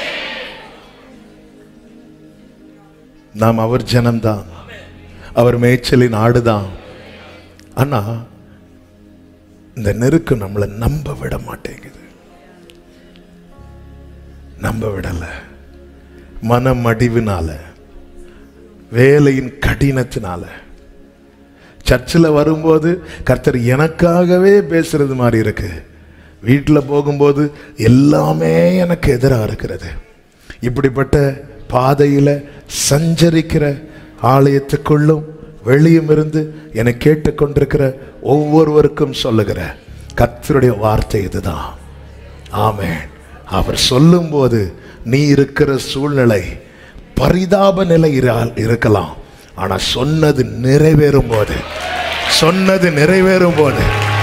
S1: நாம் அவர் ஜனம்தான், அவர் மேய்ச்சலின் ஆடுதான். ஆனா இந்த நெருக்கு நம்மளை நம்ப விட மாட்டேங்குது. நம்ப விடல. மனமடிவினால, வேலையின் கடினத்தினால. சர்ச்சில் வரும்போது கர்த்தர் எனக்காகவே பேசுறது மாதிரி இருக்கு, வீட்டில் போகும்போது எல்லாமே எனக்கு எதிராக இருக்கிறது. இப்படிப்பட்ட பாதையில் சஞ்சரிக்கிற, ஆலயத்துக்குள்ளும் வெளியும் இருந்து என்னை கேட்டுக்கொண்டிருக்கிற ஒவ்வொருவருக்கும் சொல்லுகிற கர்த்தருடைய வார்த்தை இதுதான். ஆமென். அவர் சொல்லும்போது நீ இருக்கிற சூழ்நிலை பரிதாப நிலை இருக்கலாம், ஆனா சொன்னது நிறைவேறும் போது, சொன்னது நிறைவேறும் போது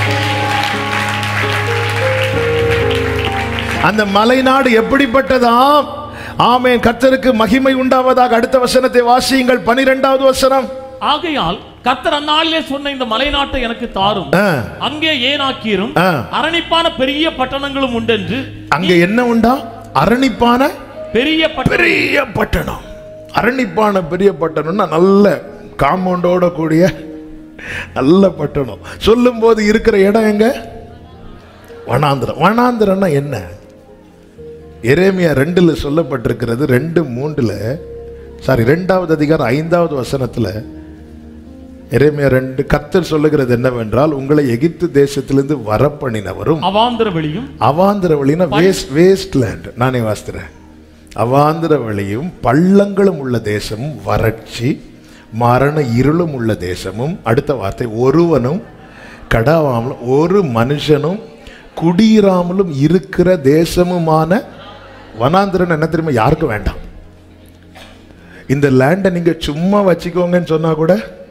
S1: அந்த மலைநாடு எப்படிப்பட்டதாம்? ஆமென். கர்த்தருக்கு மகிமை உண்டாவதாக. அடுத்த வசனத்தை வாசியுங்கள், பனிரெண்டாவது வசனம்.
S2: ஆகையால் கர்த்தர் அந்நாளிலே சொன்ன இந்த மலைநாட்டை எனக்கு தாரும், அங்கே ஏனாக்கியரும் அரணிப்பான பெரிய பட்டணங்களும் உண்டென்று.
S1: அங்கே என்ன உண்டா? அரணிப்பான
S2: பெரிய
S1: பெரிய பட்டணம். அரணிப்பான பெரிய பட்டணம்னா நல்ல காம்பவுண்டோட கூடிய நல்ல பட்டணம். சொல்லும் போது இருக்கிற இடம் எங்க? வனாந்திரம். வனாந்திரம்னா என்ன? எரேமியா ரெண்டுல சொல்லப்பட்டிருக்கிறது. ரெண்டு மூன்றுல சாரி ரெண்டாவது அதிகாரம் ஐந்தாவது வசனத்துல எரேமியா ரெண்டு கர்த்தர் சொல்லுகிறது என்னவென்றால், உங்களை எகிப்து தேசத்திலிருந்து வரப்பண்ணினவரும்
S2: அவாந்திர வெளியும்,
S1: அவாந்திர வெளினா வேஸ்ட் வேஸ்ட் லேண்ட், நானே வாசிக்கிறேன். அவாந்திர வெளியும் பள்ளங்களும் உள்ள தேசமும், வறட்சி மரண இருளும் உள்ள தேசமும். அடுத்த வார்த்தை, ஒருவனும் கடாவாமலும் ஒரு மனுஷனும் குடியிராமலும் இருக்கிற தேசமுமான வனாந்திரன். என்ன தெரியுமா? யாருக்கும் வேண்டாம். இந்த லேண்டை நீங்க சும்மா வச்சுக்கோங்கன்னு சொன்னா கூட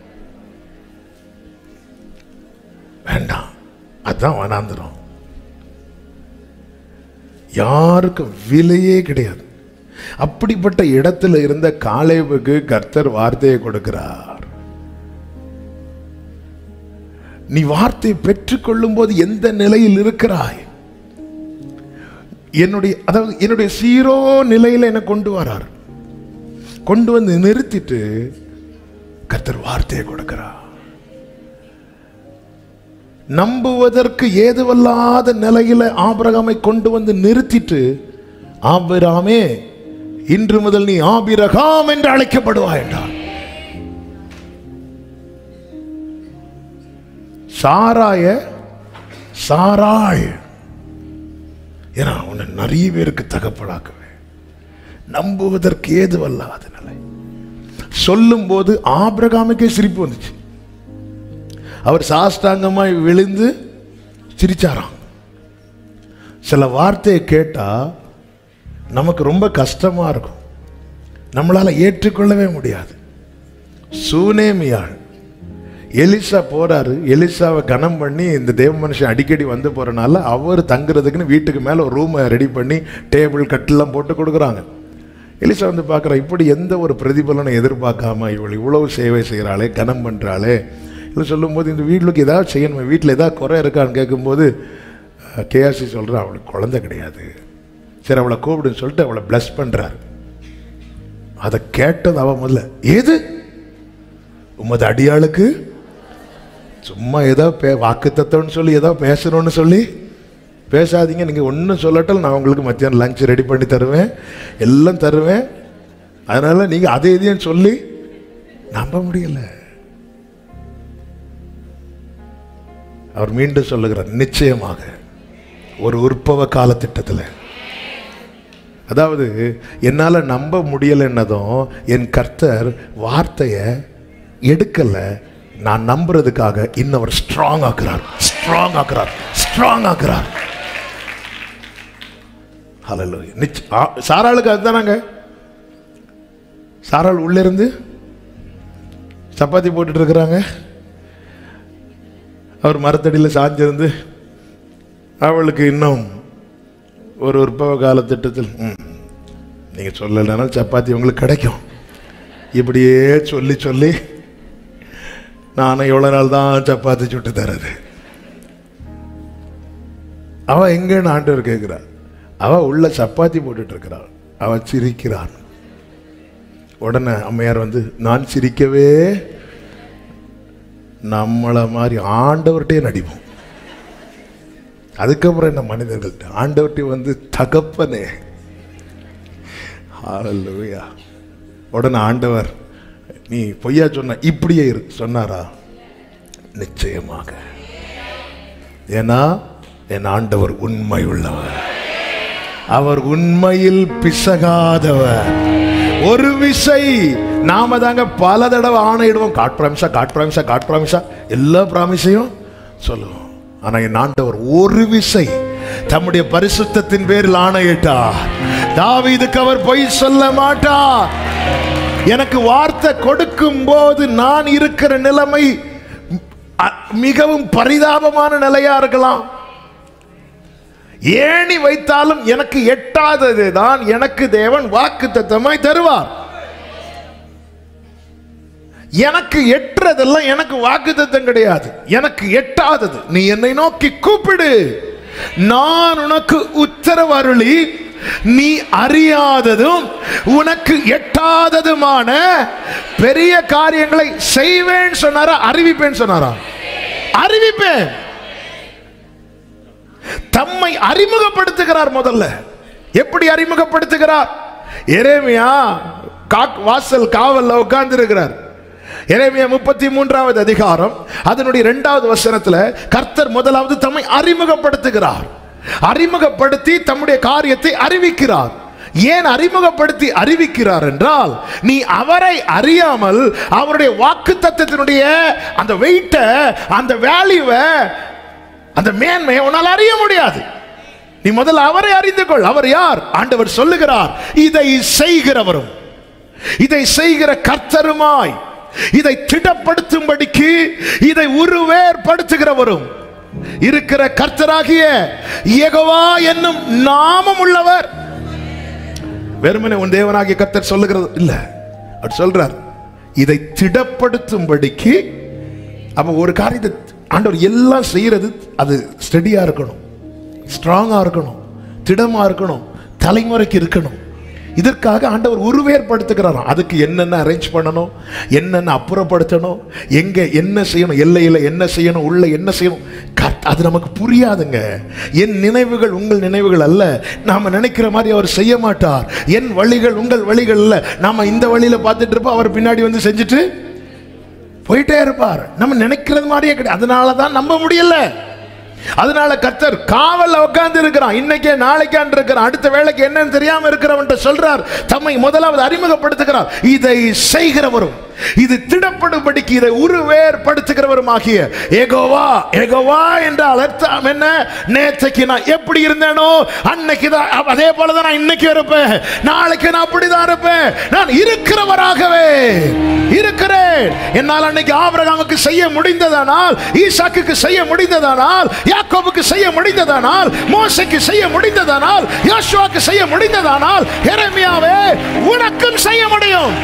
S1: வேண்டாம். அதுதான் வனாந்திரம். யாருக்கும் விலையே கிடையாது. அப்படிப்பட்ட இடத்துல இருந்த காலேபுக்கு கர்த்தர் வார்த்தையை கொடுக்கிறார். நீ வார்த்தையை பெற்றுக்கொள்ளும் போது எந்த நிலையில் இருக்கிறாய்? என்னுடைய அதாவது என்னுடைய சீரோ நிலையில என்ன கொண்டு வரார். கொண்டு வந்து நிறுத்திட்டு கர்த்தர் வார்த்தையை கொடுக்கிறார். நம்புவதற்கு ஏதுவல்லாத நிலையில ஆபிரகாமை கொண்டு வந்து நிறுத்திட்டு, ஆபிரகாமே இன்று முதல் நீ ஆபிரகாம் என்று அழைக்கப்படுவாய் என்றார். சாராய சாராள், ஏன்னா உன்னை நிறைய பேருக்கு தகப்படாக்குவேன். நம்புவதற்கு ஏதுவல்லாத நிலை. சொல்லும் போது ஆபிரகாமுக்கே சிரிப்பு வந்துச்சு. அவர் சாஷ்டாங்கமாய் விழுந்து சிரிச்சாராம். சில வார்த்தையை கேட்டா நமக்கு ரொம்ப கஷ்டமா இருக்கும், நம்மளால ஏற்றுக்கொள்ளவே முடியாது. சூனேமியாள் எலிசா போறாரு, எலிசாவை கனம் பண்ணி இந்த தேவ மனுஷன் அடிக்கடி வந்து போறனால அவர் தங்குறதுக்குன்னு வீட்டுக்கு மேல ஒரு ரூமை ரெடி பண்ணி டேபிள் கட்டெல்லாம் போட்டு கொடுக்குறாங்க. எலிசா வந்து பார்க்குறா, இப்படி எந்த ஒரு பிரதிபலனை எதிர்பார்க்காம இவள் இவ்வளவு சேவை செய்கிறாளே, கனம் பண்றாளே. இல்லை சொல்லும்போது இந்த வீட்டுக்கு ஏதாவது செய்யணும், வீட்டில் ஏதாவது குறை இருக்கான்னு கேட்கும்போது கேஆர்சி சொல்கிறா, அவளுக்கு குழந்தை கிடையாது, சரி அவளை கூப்பிடுன்னு சொல்லிட்டு அவளை பிளஸ் பண்ணுறாரு. அதை கேட்டது அவன் முதல்ல, ஏது உமது அடியாளுக்கு சும்மா ஏதோ பே வாக்கு தத்துவம்னு சொல்லி ஏதோ பேசணும்னு சொல்லி பேசாதீங்க, நீங்கள் ஒன்றும் சொல்லட்டும், நான் உங்களுக்கு மத்தியானம் லஞ்ச் ரெடி பண்ணி தருவேன், எல்லாம் தருவேன், அதனால் நீங்கள் அதே இதையும் சொல்லி நம்ப முடியல. அவர் மீண்டும் சொல்லுகிறார், நிச்சயமாக ஒரு உற்பவ கால திட்டத்தில், அதாவது என்னால் நம்ப முடியலைன்னதும் என் கர்த்தர் வார்த்தையை எடுக்கலை, நான் நம்புறதுக்காக இன்னும் அவர் ஸ்ட்ராங் ஆக்குறார், ஸ்ட்ராங் ஆக்குறார், ஸ்ட்ராங் ஆக்குறார். ஹல்லேலூயா. நிச்சயம் சாராளுக்கு அதுதானாங்க. சாராள் உள்ள இருந்து சப்பாத்தி போட்டுட்டு இருக்கிறாங்க, அவர் மரத்தடியில் சாஞ்சிருந்து அவளுக்கு இன்னும் ஒரு உற்பவ கால திட்டத்தில், நீங்கள் சொல்லலைனாலும் சப்பாத்தி உங்களுக்கு கிடைக்கும், இப்படியே சொல்லி சொல்லி நானும் எவ்வளோ நாள் தான் சப்பாத்தி சுட்டு தர்றது. அவன் எங்கன்னு ஆண்டவர் கேட்கிறார். அவன் உள்ள சப்பாத்தி போட்டுட்டு இருக்கிறாள், அவன் சிரிக்கிறான். உடனே அம்மையார் வந்து, நான் சிரிக்கவே நம்மளை மாதிரி ஆண்டவர்கிட்டே நடிப்போம். அதுக்கப்புறம் என்ன மனிதர்கள்ட்ட, ஆண்டவர்கிட்ட வந்து தகப்பனே ஹalleluya. உடனே ஆண்டவர், நீ பொய்யா சொன்ன, இப்படியே இரு சொன்னாரா? நிச்சயமாக. ஏன்னா என் ஆண்டவர் உண்மை உள்ளவர், அவர் உண்மையில் பிசகாதவர். ஒரு விசை நாம தாங்க பல தடவை ஆணையிடுவோம், காட் பிராமிஸா காட் பிராமிஸா காட் பிராமிஸா எல்லா பிராமிஸையும் சொல்லுவோம். ஆனா என் ஆண்டவர் ஒரு விசை தம்முடைய பரிசுத்தத்தின் பேரில் ஆணையிட்டார். தாவீதுக்கு அவர் பொய் சொல்ல மாட்டார். எனக்கு வார்த்தை கொடுக்கும் போது நான் இருக்கிற நிலைமை மிகவும் பரிதாபமான நிலையா இருக்கலாம். ஏணி வைத்தாலும் எனக்கு எட்டாதது தான் எனக்கு தேவன் வாக்குத்தத்தமாய் தருவார். எனக்கு எட்டுறதெல்லாம் எனக்கு வாக்குத்தத்தம் கிடையாது. எனக்கு எட்டாதது நீ என்னை நோக்கி கூப்பிடு, நான் உனக்கு உத்தரவு அருளி நீ அறியாததும் உனக்கு எட்டாததுமான பெரிய காரியங்களை செய்வேன் சொன்னாரா? அறிவிப்பேன் சொன்னாரா? அறிவிப்பேன். தம்மை அறிமுகப்படுத்துகிறார். முதல்ல எப்படி அறிமுகப்படுத்துகிறார்? எரேமியா வாசல் காவல்ல உட்கார்ந்து இருக்கிறார். எரேமியா முப்பத்தி மூன்றாவது அதிகாரம் அதனுடைய இரண்டாவது வசனத்துல கர்த்தர் முதலாவது தம்மை அறிமுகப்படுத்துகிறார். அறிமுகப்படுத்தி தம்முடைய காரியத்தை அறிவிக்கிறார். ஏன் அறிமுகப்படுத்தி அறிவிக்கிறார் என்றால், நீ அவரை அறியாமல் அவருடைய வாக்குத்தத்தத்தினுடைய அந்த வெயிட்ட, அந்த வேல்யூவை, அந்த மேன்மையை உன்னால் அறிய முடியாது. நீ முதல்ல அவரை அறிந்து கொள். அவர் யார்? ஆண்டவர் சொல்லுகிறார், இதை செய்கிறவரும் இதை செய்கிற கர்த்தருமாய், இதை திடப்படுத்தும்படிக்கு இதை உருவேற்படுத்துகிறவரும் இருக்கிற கர்த்தராகிய யெகோவா என்னும் நாமம் உள்ளவர். வெறுமனே உன் தேவனாகிய கர்த்தர் சொல்லுகிறது இல்ல, அவர் சொல்றார் இதை திடப்படுத்தும்படிக்கு. அப்ப ஒரு காரியத்தை ஆண்டவர் எல்லாம் செய்யறது அது ஸ்டெடியா இருக்கணும், ஸ்ட்ராங்கா இருக்கணும், திடமா இருக்கணும், தலைமுறைக்கு இருக்கணும். இதற்காக ஆண்டவர் உருவேற்படுத்துகிறார். அதுக்கு என்னென்ன அரேஞ்ச் பண்ணணும், என்னென்ன அப்புறப்படுத்தணும், எங்க என்ன செய்யணும், எல்லையில என்ன செய்யணும், உள்ள என்ன செய்யணும், அது நமக்கு புரியாதுங்க. என் நினைவுகள் உங்கள் நினைவுகள் அல்ல. நாம நினைக்கிற மாதிரி அவர் செய்ய மாட்டார். என் வழிகள் உங்கள் வழிகள் அல்ல. நாம இந்த வழியில பார்த்துட்டு இருப்போம், அவர் பின்னாடி வந்து செஞ்சுட்டு போயிட்டே இருப்பார். நம்ம நினைக்கிறது மாதிரியே கிடையாது. அதனாலதான் நம்ப முடியல. அதனால கர்த்தர் காவல்ல உட்கார்ந்து இருக்கிறான். இன்னைக்கே நாளைக்கான் இருக்கிறான். அடுத்த வேளைக்கு என்னன்னு தெரியாம இருக்கிறவன் சொல்றார், தம்மை முதலாவது அறிமுகப்படுத்துகிறார். இதை செய்கிறவரும் இது திடப்படும்படிக்கு இதை உருவேற்படுத்துகிறவரும் ஆகிய யெகோவா. யெகோவா என்றால் அர்த்தம் என்ன? நேற்றைக்கு நான் எப்படி இருந்தேனோ அன்னைக்கு தான் அதே போலதான் நான் இன்னைக்கு இருப்பேன், நாளைக்கு நான் அப்படிதான் இருப்பேன். நான் இருக்கிறவராகவே இருக்கிறேன். என்னால் அன்னைக்கு ஆபிரகாமுக்கு செய்ய முடிந்ததானால், ஈசாக்குக்கு செய்ய முடிந்ததானால், யாக்கோபுக்கு செய்ய முடிந்ததானால், மோசேக்கு செய்ய முடிந்ததானால், யோசுவாக்கு செய்ய முடிந்ததானால், எரேமியாவே உனக்கும் செய்ய முடியும்.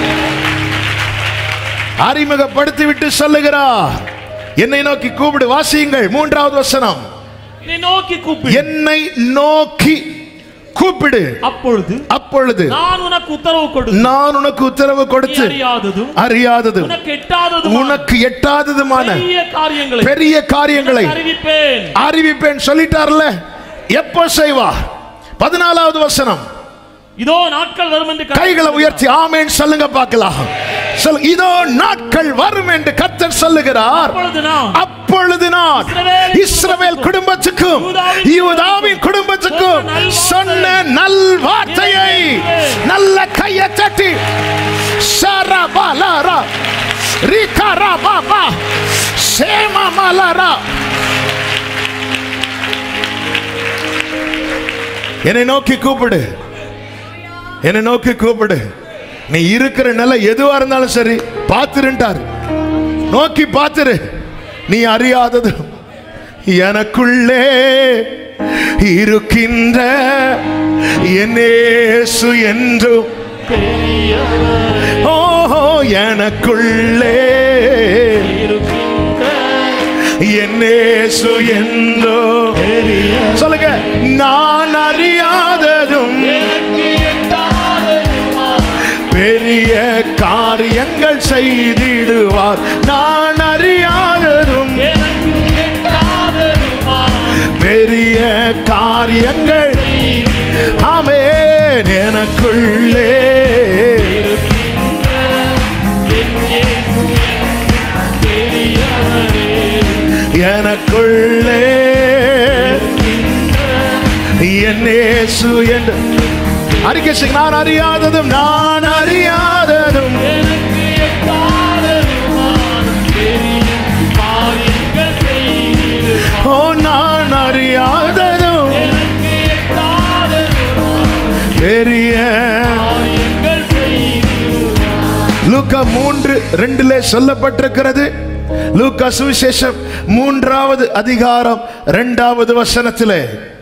S1: அறிமுகப்படுத்தி விட்டு சொல்லுகிறார், என்னை நோக்கி கூப்பிடு. வாசியுங்கள் மூன்றாவது வசனம்.
S2: என்னை நோக்கி கூப்பிடு,
S1: என்னை நோக்கி கூப்பிடு,
S2: அப்பொழுது
S1: அப்பொழுது
S2: நான் உனக்கு உத்தரவு கொடுத்து
S1: நான் உனக்கு உத்தரவு கொடுத்து
S2: அறியாததும்
S1: அறியாததும்
S2: உனக்கு எட்டாததும்
S1: உனக்கு எட்டாததுமான
S2: பெரிய காரியங்களை
S1: பெரிய காரியங்களை
S2: அறிவிப்பேன்
S1: அறிவிப்பேன் சொல்லிட்டார்ல. எப்போ செய்வார்? பதினாலாவது வசனம்.
S2: இதோ நாட்கள் வரும் என்று
S1: கைகளை உயர்த்தி ஆமென் சொல்லுங்க பார்க்கலாம். இதோ நாட்கள் வரும் என்று கர்த்தர் சொல்லுகிறார். அப்பொழுது நான் இஸ்ரவேல் குடும்பத்துக்கும் யூதாவின் குடும்பத்துக்கும் சொன்ன நல் வார்த்தையை நல்ல கையை தட்டி சரபலரா ரிகரபாபா சேமமலரா என்னை நோக்கி கூப்பிடு, என்னை நோக்கி கூப்பிடு. நீ இருக்கிற நிலை எதுவா இருந்தாலும் சரி பார்த்துருட்டாரு, நோக்கி பார்த்துரு. நீ அறியாதது எனக்குள்ளே இருக்கின்ற என்னேசு என்றும், ஓஹோ எனக்குள்ளே என்னேசு என்றோ சொல்லுங்க. நான் அறியாததும் பெரிய காரியங்கள் செய்திடுவார். நான் அறியாததும் பெரிய காரியங்கள் ஆமென் எனக்குள்ளே எனக்குள்ளே என் இயேசு என்று அறிக்கை செய்ய. நான் அறியாததும் நான் அறியாததும் ஓ நான் அறியாததும் பெரிய. லூக்கா மூன்று ரெண்டுல சொல்லப்பட்டிருக்கிறது. லூக்கா சுவிசேஷம் மூன்றாவது அதிகாரம் இரண்டாவது வசனத்திலே,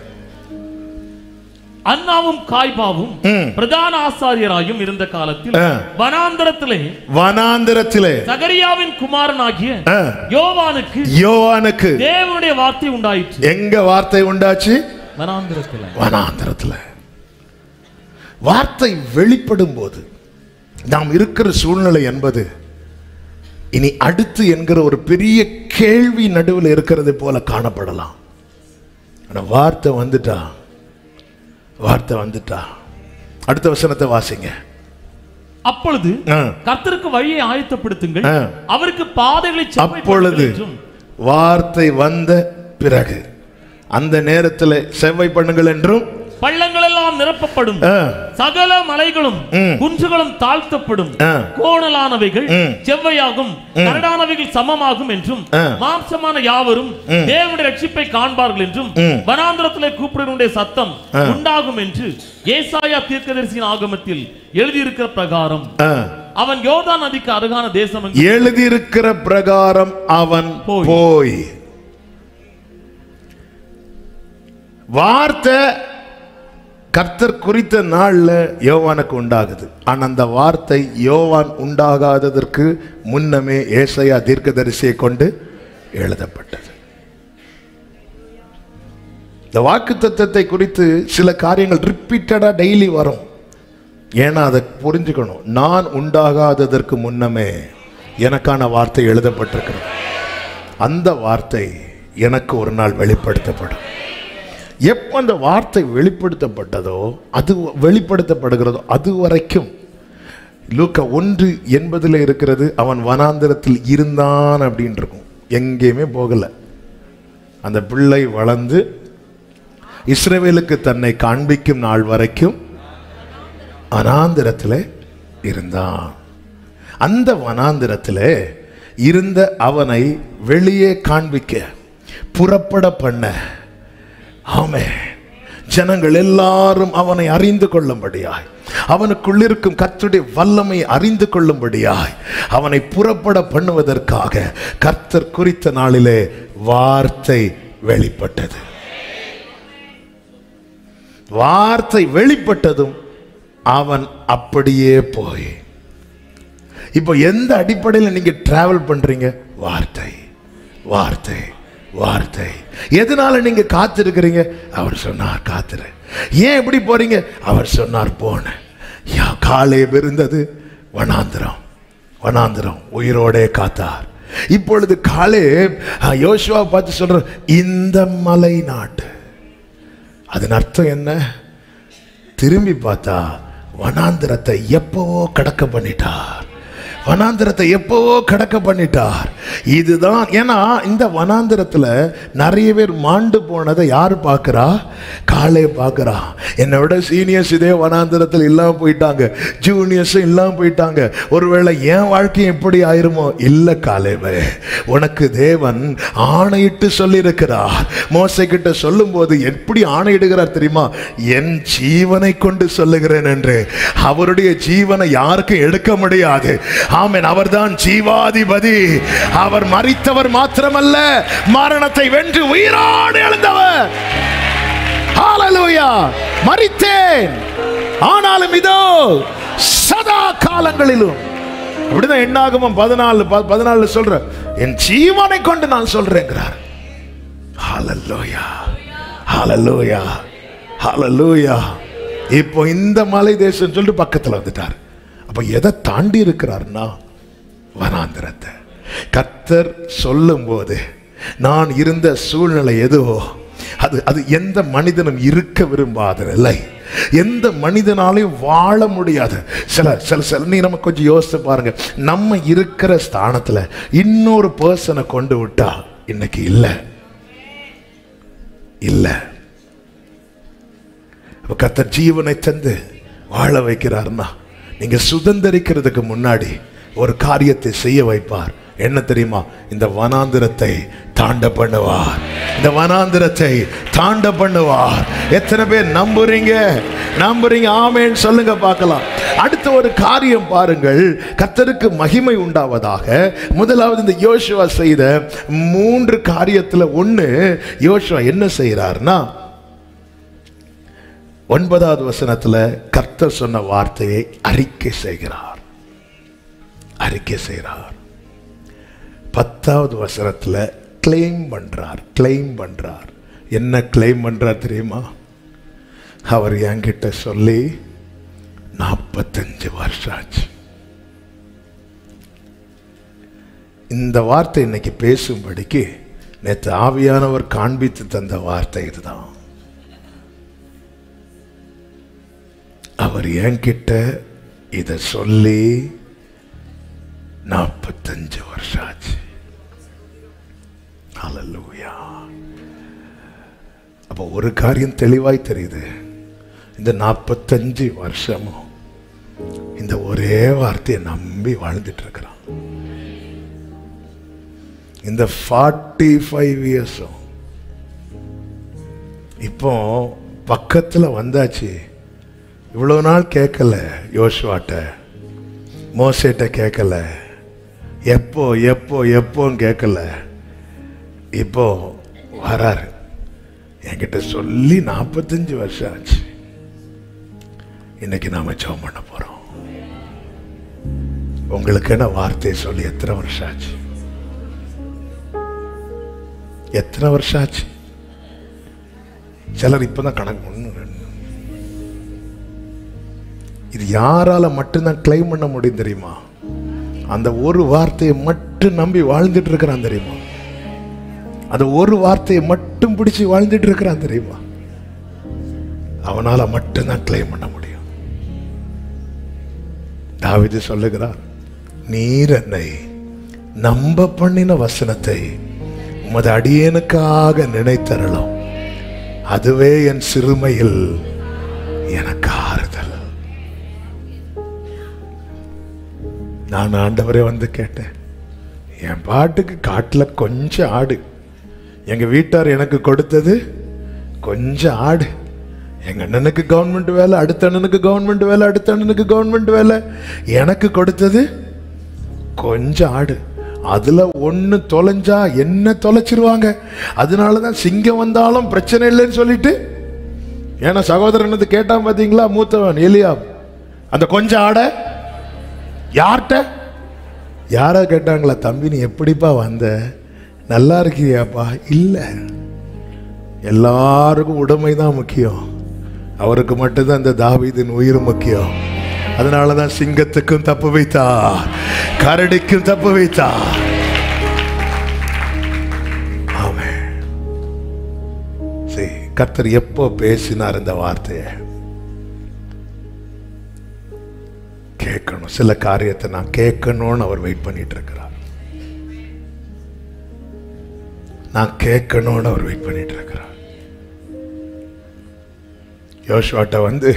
S2: அன்னாவும் காய்பாவும் பிரதான ஆசாரியராயும் இருந்த காலத்தில் வனாந்தரத்திலே
S1: வனாந்தரத்திலே
S2: சகரியாவின் குமாரனாகிய யோவானுக்கு
S1: யோவானுக்கு
S2: தேவனுடைய வார்த்தை உண்டாயிற்று.
S1: எங்க வார்த்தை உண்டாச்சு?
S2: வனாந்தரத்திலே.
S1: வனாந்தரத்திலே வார்த்தை வெளிப்படும் போது நாம் இருக்கிற சூழ்நிலை என்பது இனி அடுத்து என்கிற ஒரு பெரிய கேள்வி நடுவில் இருக்கிறது போல காணப்படலாம். ஆனா வார்த்தை வந்துட்டா வார்த்தை வந்துட்டா அடுத்த வசனத்தை வாசிங்க.
S2: அப்பொழுது கர்த்தருக்கு வழியை ஆயத்தப்படுத்துங்கள், அவருக்கு பாதைகளை
S1: அப்பொழுது வார்த்தை வந்த பிறகு அந்த நேரத்தில் செவ்வாய் பண்ணுங்கள் என்றும்
S2: பள்ளங்கள் எல்லாம் நிரப்பப்படும், சகல மலைகளும் குன்றுகளும் தாழ்த்தப்படும், கோணலானவைகள் செவ்வையாகும், கரடானவைகள் சமமாகும் என்றும் மாம்சமான யாவரும் தேவனுடைய ரட்சிப்பை காண்பார்கள் என்றும் வனாந்தரத்திலே கூப்பிடுவனுடைய சத்தம் உண்டாகும் என்று ஏசாயா தீர்க்கதரிசியின் ஆகமத்தில் எழுதியிருக்கிற பிரகாரம் அவன் யோர்தான் நதிக்கு அருகான தேசம்
S1: எழுதியிருக்கிற பிரகாரம் அவன் போய் வார்த்தை கர்த்தர் குறித்த நாள்ல யோவானுக்கு உண்டாகுது. ஆனா அந்த வார்த்தை யோவான் உண்டாகாததற்கு முன்னமே ஏசாயா தீர்க்கதரிசியை கொண்டு எழுதப்பட்டது. இந்த வாக்குத்தத்தத்தை குறித்து சில காரியங்கள் ரிப்பீட்டடா டெய்லி வரும். ஏன்னா அதை புரிஞ்சுக்கணும். நான் உண்டாகாததற்கு முன்னமே எனக்கான வார்த்தை எழுதப்பட்டிருக்கிறது. அந்த வார்த்தை எனக்கு ஒரு நாள் வெளிப்படுத்தப்படும். எப்போ அந்த வார்த்தை வெளிப்படுத்தப்பட்டதோ அது வெளிப்படுத்தப்படுகிறதோ அது வரைக்கும் லூக்கா ஒன்று எண்பதுல இருக்கிறது, அவன் வனாந்தரத்தில் இருந்தான் அப்படின்னு இருக்கும். எங்கேயுமே போகல. அந்த பிள்ளை வளர்ந்து இஸ்ரவேலுக்கு தன்னை காண்பிக்கும் நாள் வரைக்கும் வனாந்தரத்தில் இருந்தான். அந்த வனாந்தரத்தில் இருந்த அவனை வெளியே காண்பிக்க புறப்பட பண்ண, ஆமே, ஜனங்கள் எல்லாரும் அவனை அறிந்து கொள்ளும்படியாய், அவனுக்குள் இருக்கும் கர்த்தருடைய வல்லமை அறிந்து கொள்ளும்படியாய் அவனை புறப்பட பண்ணுவதற்காக கர்த்தர் குறித்த நாளிலே வார்த்தை வெளிப்பட்டது. வார்த்தை வெளிப்பட்டதும் அவன் அப்படியே போய், இப்போ எந்த அடிப்படையில் நீங்க டிராவல் பண்றீங்க? வார்த்தை வார்த்தை வார்த்தை. எதனால நீங்க காத்திருக்கிறீங்க? அவர் சொன்னார் காத்துரு. ஏன் எப்படி போறீங்க? அவர் சொன்னார் போன. காலேப் இருந்தது வனாந்திரம், வனாந்திரம் உயிரோடே காத்தார். இப்பொழுது காலேப் யோசுவா பார்த்து சொல்ற இந்த மலை நாட்டு. அதன் அர்த்தம் என்ன? திரும்பி பார்த்தா வனாந்திரத்தை எப்பவோ கடக்க பண்ணிட்டார். வனாந்திரத்தை எப்பவோ கடக்க பண்ணிட்டார். இதுதான். ஏன்னா இந்த வனாந்திரத்துல நிறைய பேர் மாண்டு போனதை யாரு பார்க்கிறா? காலே பார்க்கிறா. என்னை விட சீனியர்ஸ் இதே வனாந்திரத்தில் இல்லாம போயிட்டாங்க, ஜூனியர்ஸ் இல்லாம போயிட்டாங்க. ஒருவேளை என் வாழ்க்கை எப்படி ஆயிருமோ? இல்ல காலேவே, உனக்கு தேவன் ஆணையிட்டு சொல்லி இருக்கிறார். மோசே கிட்ட சொல்லும் போது எப்படி ஆணையிடுகிறார் தெரியுமா? என் ஜீவனை கொண்டு சொல்லுகிறேன் என்று. அவருடைய ஜீவனை யாருக்கும் எடுக்க முடியாது. ஆமென். அவர்தான் ஜீவாதிபதி. அவர் மரித்தவர் மாத்திரமல்ல, மரணத்தை வென்று உயிரோடு எழுந்தவர். ஹalleluya. மரித்தேன், ஆனாலும் இதோ சதா காலங்களிலும். அப்படிதான் என்னாகமம் பதினாலு பதினாலு சொல்ற, என் ஜீவனை கொண்டு நான் சொல்றேங்கிறார். ஹalleluya, ஹalleluya, ஹalleluya. இப்போ இந்த மலை தேசம் சொல்லிட்டு பக்கத்துல வந்துட்டார். அப்ப எதை தாண்டி இருக்கிறார்னா வனாந்திரத்தை. கர்த்தர் சொல்லும் போது நான் இருந்த சூழ்நிலை எதுவோ, அது அது எந்த மனிதனும் இருக்க விரும்பாத நிலை, எந்த மனிதனாலையும் வாழ முடியாது. சில சில சில நீ நம்ம கொஞ்சம் யோசித்து பாருங்க, நம்ம இருக்கிற ஸ்தானத்துல இன்னொரு பர்சனை கொண்டு விட்டா இன்னைக்கு இல்லை இல்லை. கர்த்தர் ஜீவனை தந்து வாழ வைக்கிறார்னா நீங்க சுதந்திரிக்கிறதுக்கு முன்னாடி ஒரு காரியத்தை செய்ய வைப்பார். என்ன தெரியுமா? இந்த வனாந்திரத்தை தாண்ட பண்ணுவார். இந்த வனாந்திரத்தை தாண்ட பண்ணுவார். எத்தனை பேர் நம்புறீங்க? நம்புறீங்க? ஆமென் சொல்லுங்க பார்க்கலாம். அடுத்த ஒரு காரியம் பாருங்கள், கர்த்தருக்கு மகிமை உண்டாவதாக. முதலாவது இந்த யோசுவா செய்த மூன்று காரியத்துல ஒண்ணு, யோசுவா என்ன செய்யறார்னா, ஒன்பதாவது வசனத்துல கர்த்தர் சொன்ன வார்த்தையை அறிக்கை செய்கிறார். அறிக்கை செய்கிறார். பத்தாவது வசனத்துல கிளைம் பண்றார். கிளைம் பண்றார். என்ன கிளைம் பண்றார் தெரியுமா? அவர் என்கிட்ட சொல்லி நாற்பத்தஞ்சு வருஷம் ஆச்சு. இந்த வார்த்தை இன்னைக்கு பேசும்படிக்கு நேற்று ஆவியானவர் காண்பித்து தந்த வார்த்தை இதுதான். அவர் என்கிட்ட இத சொல்லி நாற்பத்தஞ்சு வருஷம் ஆச்சு. ஹல்லேலூயா. அப்போ ஒரு காரியம் தெளிவாய் தெரியுது, இந்த நாற்பத்தஞ்சு வருஷமும் இந்த ஒரே வார்த்தையை நம்பி வாழ்ந்துட்டு இருக்கிறான். இந்த ஃபார்ட்டி ஃபைவ் இயர்ஸும் இப்போ பக்கத்துல வந்தாச்சு. இவ்வளவு நாள் கேட்கல, யோசுவாட்ட மோசேட்ட கேட்கல, எப்போ எப்போ எப்போன்னு கேட்கல. இப்போ வராரு, என்கிட்ட சொல்லி நாற்பத்தஞ்சு வருஷம் ஆச்சு. இன்னைக்கு நாம ஜெபம் பண்ண போறோம். உங்களுக்கு என்ன வார்த்தையை சொல்லி எத்தனை வருஷம் ஆச்சு? எத்தனை வருஷம் ஆச்சு? சிலர் இப்பதான் கணக்கு ஒண்ணு. இது யாரால மட்டும்தான் கிளைம் பண்ண முடியும் தெரியுமா? அந்த ஒரு வார்த்தையை மட்டும் நம்பி வாழ்ந்துட்டு இருக்கிறான் தெரியுமா? அந்த ஒரு வார்த்தையை மட்டும் பிடிச்சு வாழ்ந்துட்டு இருக்கிறான் தெரியுமா? அவனால மட்டும்தான் கிளைம் பண்ண முடியும். தாவீது சொல்லுகிறார், நீர் என்னை நம்ப பண்ணின வசனத்தை உமது அடியேனுக்காக நினைத்தரலாம், அதுவே என் சிறுமையில் எனக்கு ஆறுதல். நான் ஆண்டவரே வந்து கேட்டேன், என் பாட்டுக்கு காட்டுல கொஞ்சம் ஆடு, எங்க வீட்டார் எனக்கு கொடுத்தது கொஞ்சம் ஆடு. எங்க அண்ணனுக்கு கவர்மெண்ட் வேலை, அடுத்த அண்ணனுக்கு கவர்மெண்ட் வேலை, அடுத்த அண்ணனுக்கு கவர்மெண்ட் வேலை, எனக்கு கொடுத்தது கொஞ்சம் ஆடு. அதுல ஒண்ணு தொலைஞ்சா என்ன தொலைச்சிருவாங்க. அதனாலதான் சிங்கம் வந்தாலும் பிரச்சனை இல்லைன்னு சொல்லிட்டு, ஏன்னா சகோதரன் கேட்டான் பாத்தீங்களா, மூத்தவன் எலியாப், அந்த கொஞ்சம் ஆட யார்கிட்ட யாரா கேட்டாங்களா, தம்பி நீ எப்படிப்பா வந்த, நல்லா இருக்கியாப்பா? இல்ல, எல்லாருக்கும் உடைமைதான் முக்கியம், அவருக்கு மட்டும்தான் இந்த தாவீதின் உயிர் முக்கியம். அதனாலதான் சிங்கத்துக்கும் தப்பு வைத்தார், கரடிக்கும் தப்பு வைத்தார். ஆமென். சரி, கர்த்தர் எப்போ பேசினார் இந்த வார்த்தையை? கேட்கணும். சில காரியத்தை நான் கேட்கணும்னு அவர் வெயிட் பண்ணிட்டு இருக்கிறார். நான் கேட்கணும்னு அவர் வெயிட் பண்ணிட்டு இருக்கிறார். யோசுவாட்ட வந்து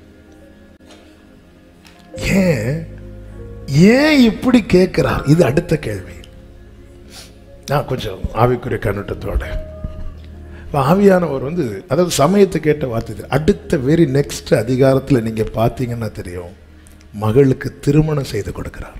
S1: ஏன் ஏன் இப்படி கேட்கிறார்? இது அடுத்த கேள்வி. நான் கொஞ்சம் ஆவிக்குரிய கண்ணோட்டத்தோட, ஆவியானவர் வந்து அதாவது சமயத்தை கேட்ட வார்த்தை. அடுத்த வெரி நெக்ஸ்ட் அதிகாரத்தில் நீங்க பார்த்தீங்கன்னா தெரியும், மகளுக்கு திருமணம் செய்து கொடுக்கிறார்.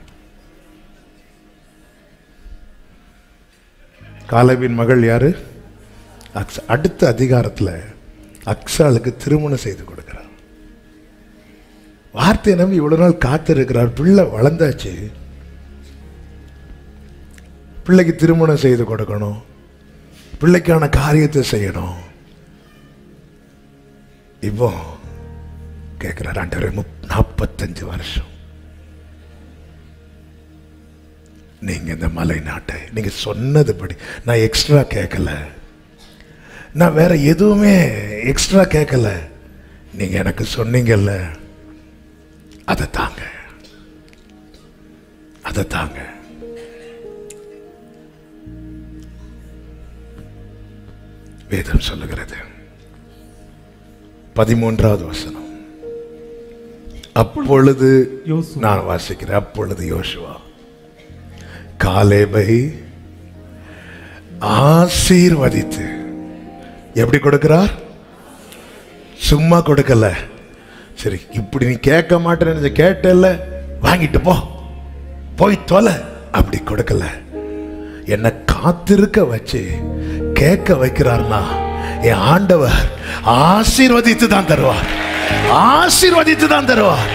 S1: காலேபின் மகள் யாரு? அக்ஸா. அடுத்த அதிகாரத்தில் அக்ஸாளுக்கு திருமணம் செய்து கொடுக்கிறார். வார்த்தையை நம்பி இவ்வளவு நாள் காத்திருக்கிறார். பிள்ளை வளர்ந்தாச்சு, பிள்ளைக்கு திருமணம் செய்து கொடுக்கணும், பிள்ளைக்கான காரியத்தை செய்யணும். இப்போ கேட்கிறார், ஆண்டவரே நாற்பத்தஞ்சு வருஷம் நீங்க இந்த மலை நாட்டை நீங்க சொன்னதுபடி, நான் எக்ஸ்ட்ரா கேட்கல, நான் வேற எதுவுமே எக்ஸ்ட்ரா கேட்கல, நீங்க எனக்கு சொன்னீங்கல்ல அதை தாங்க, அதை தாங்க. வேதம் சொல்லுகிறது பதிமூன்றாவது வசனம். அப்பொழுது நான் வாசிக்கிறேன். அப்பொழுது யோசுவா காலேபை ஆசீர்வதித்து, எப்படி கொடுக்கிறார்? சும்மா கொடுக்கல. சரி, இப்படி நீ கேட்க மாட்டேன்னு கேட்டல, வாங்கிட்டு போ, போய் தொலை, அப்படி கொடுக்கல. என்ன காத்திருக்க வச்சு கேட்க வைக்கிறார்னா என் ஆண்டவர் ஆசீர்வதித்து தான் தருவார், ஆசீர்வதித்து தான் தருவார்,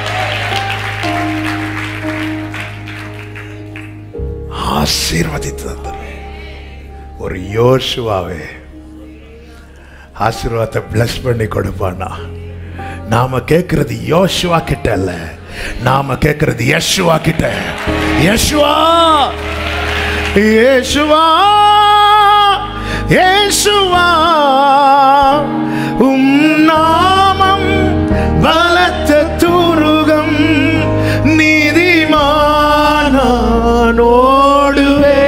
S1: ஆசீர்வதித்து தான் தருவார். ஒரு யோசுவாவே ஆசீர்வாதத்தை பிளஸ் பண்ணி கொடுப்பானா? நாம கேட்கிறது யோசுவா கிட்ட அல்ல, நாம கேட்கிறது யேசுவா கிட்ட. யேசுவா, யேசுவா, யேசுவா, உம் நாமம் பலத்த துருகம், நீதிமானான் ஓடுவே,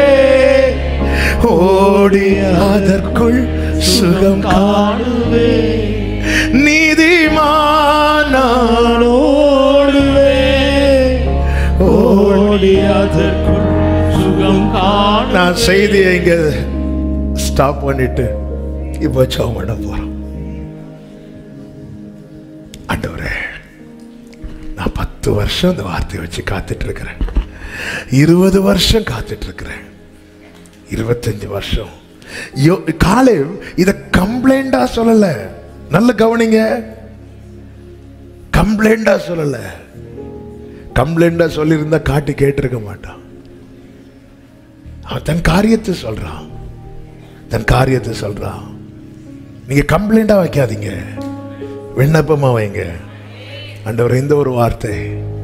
S1: ஓடி அதற்குள் சுகம் காணுவே, நீதிமானான் ஓடுவே, ஓடி அதற்குள் சுகம் காண. நான் செய்தியை இங்க ஸ்டாப் பண்ணிட்டு இப்ப ஜெபம் பண்ண போறோம். ஆண்டவரே, நான் பத்து வருஷம் இந்த வார்த்தையை வச்சு காத்துட்டு இருக்கிறேன், இருபது வருஷம் காத்துட்டு இருக்கிறேன், இருபத்தஞ்சு வருஷம். காலை இத கம்ப்ளைண்டா சொல்லல, நல்ல கவனிங்க, கம்ப்ளைண்டா சொல்லல. கம்ப்ளைண்டா சொல்லியிருந்தா காட்டி கேட்டிருக்க மாட்டான். அவன் தன் காரியத்தை சொல்றான், தன் காரியத்தை சொல்றான். நீங்க கம்ப்ளைண்டா வைக்காதீங்க, விண்ணப்பமா வைங்க. ஆண்டவரே, இந்த ஒரு வார்த்தை,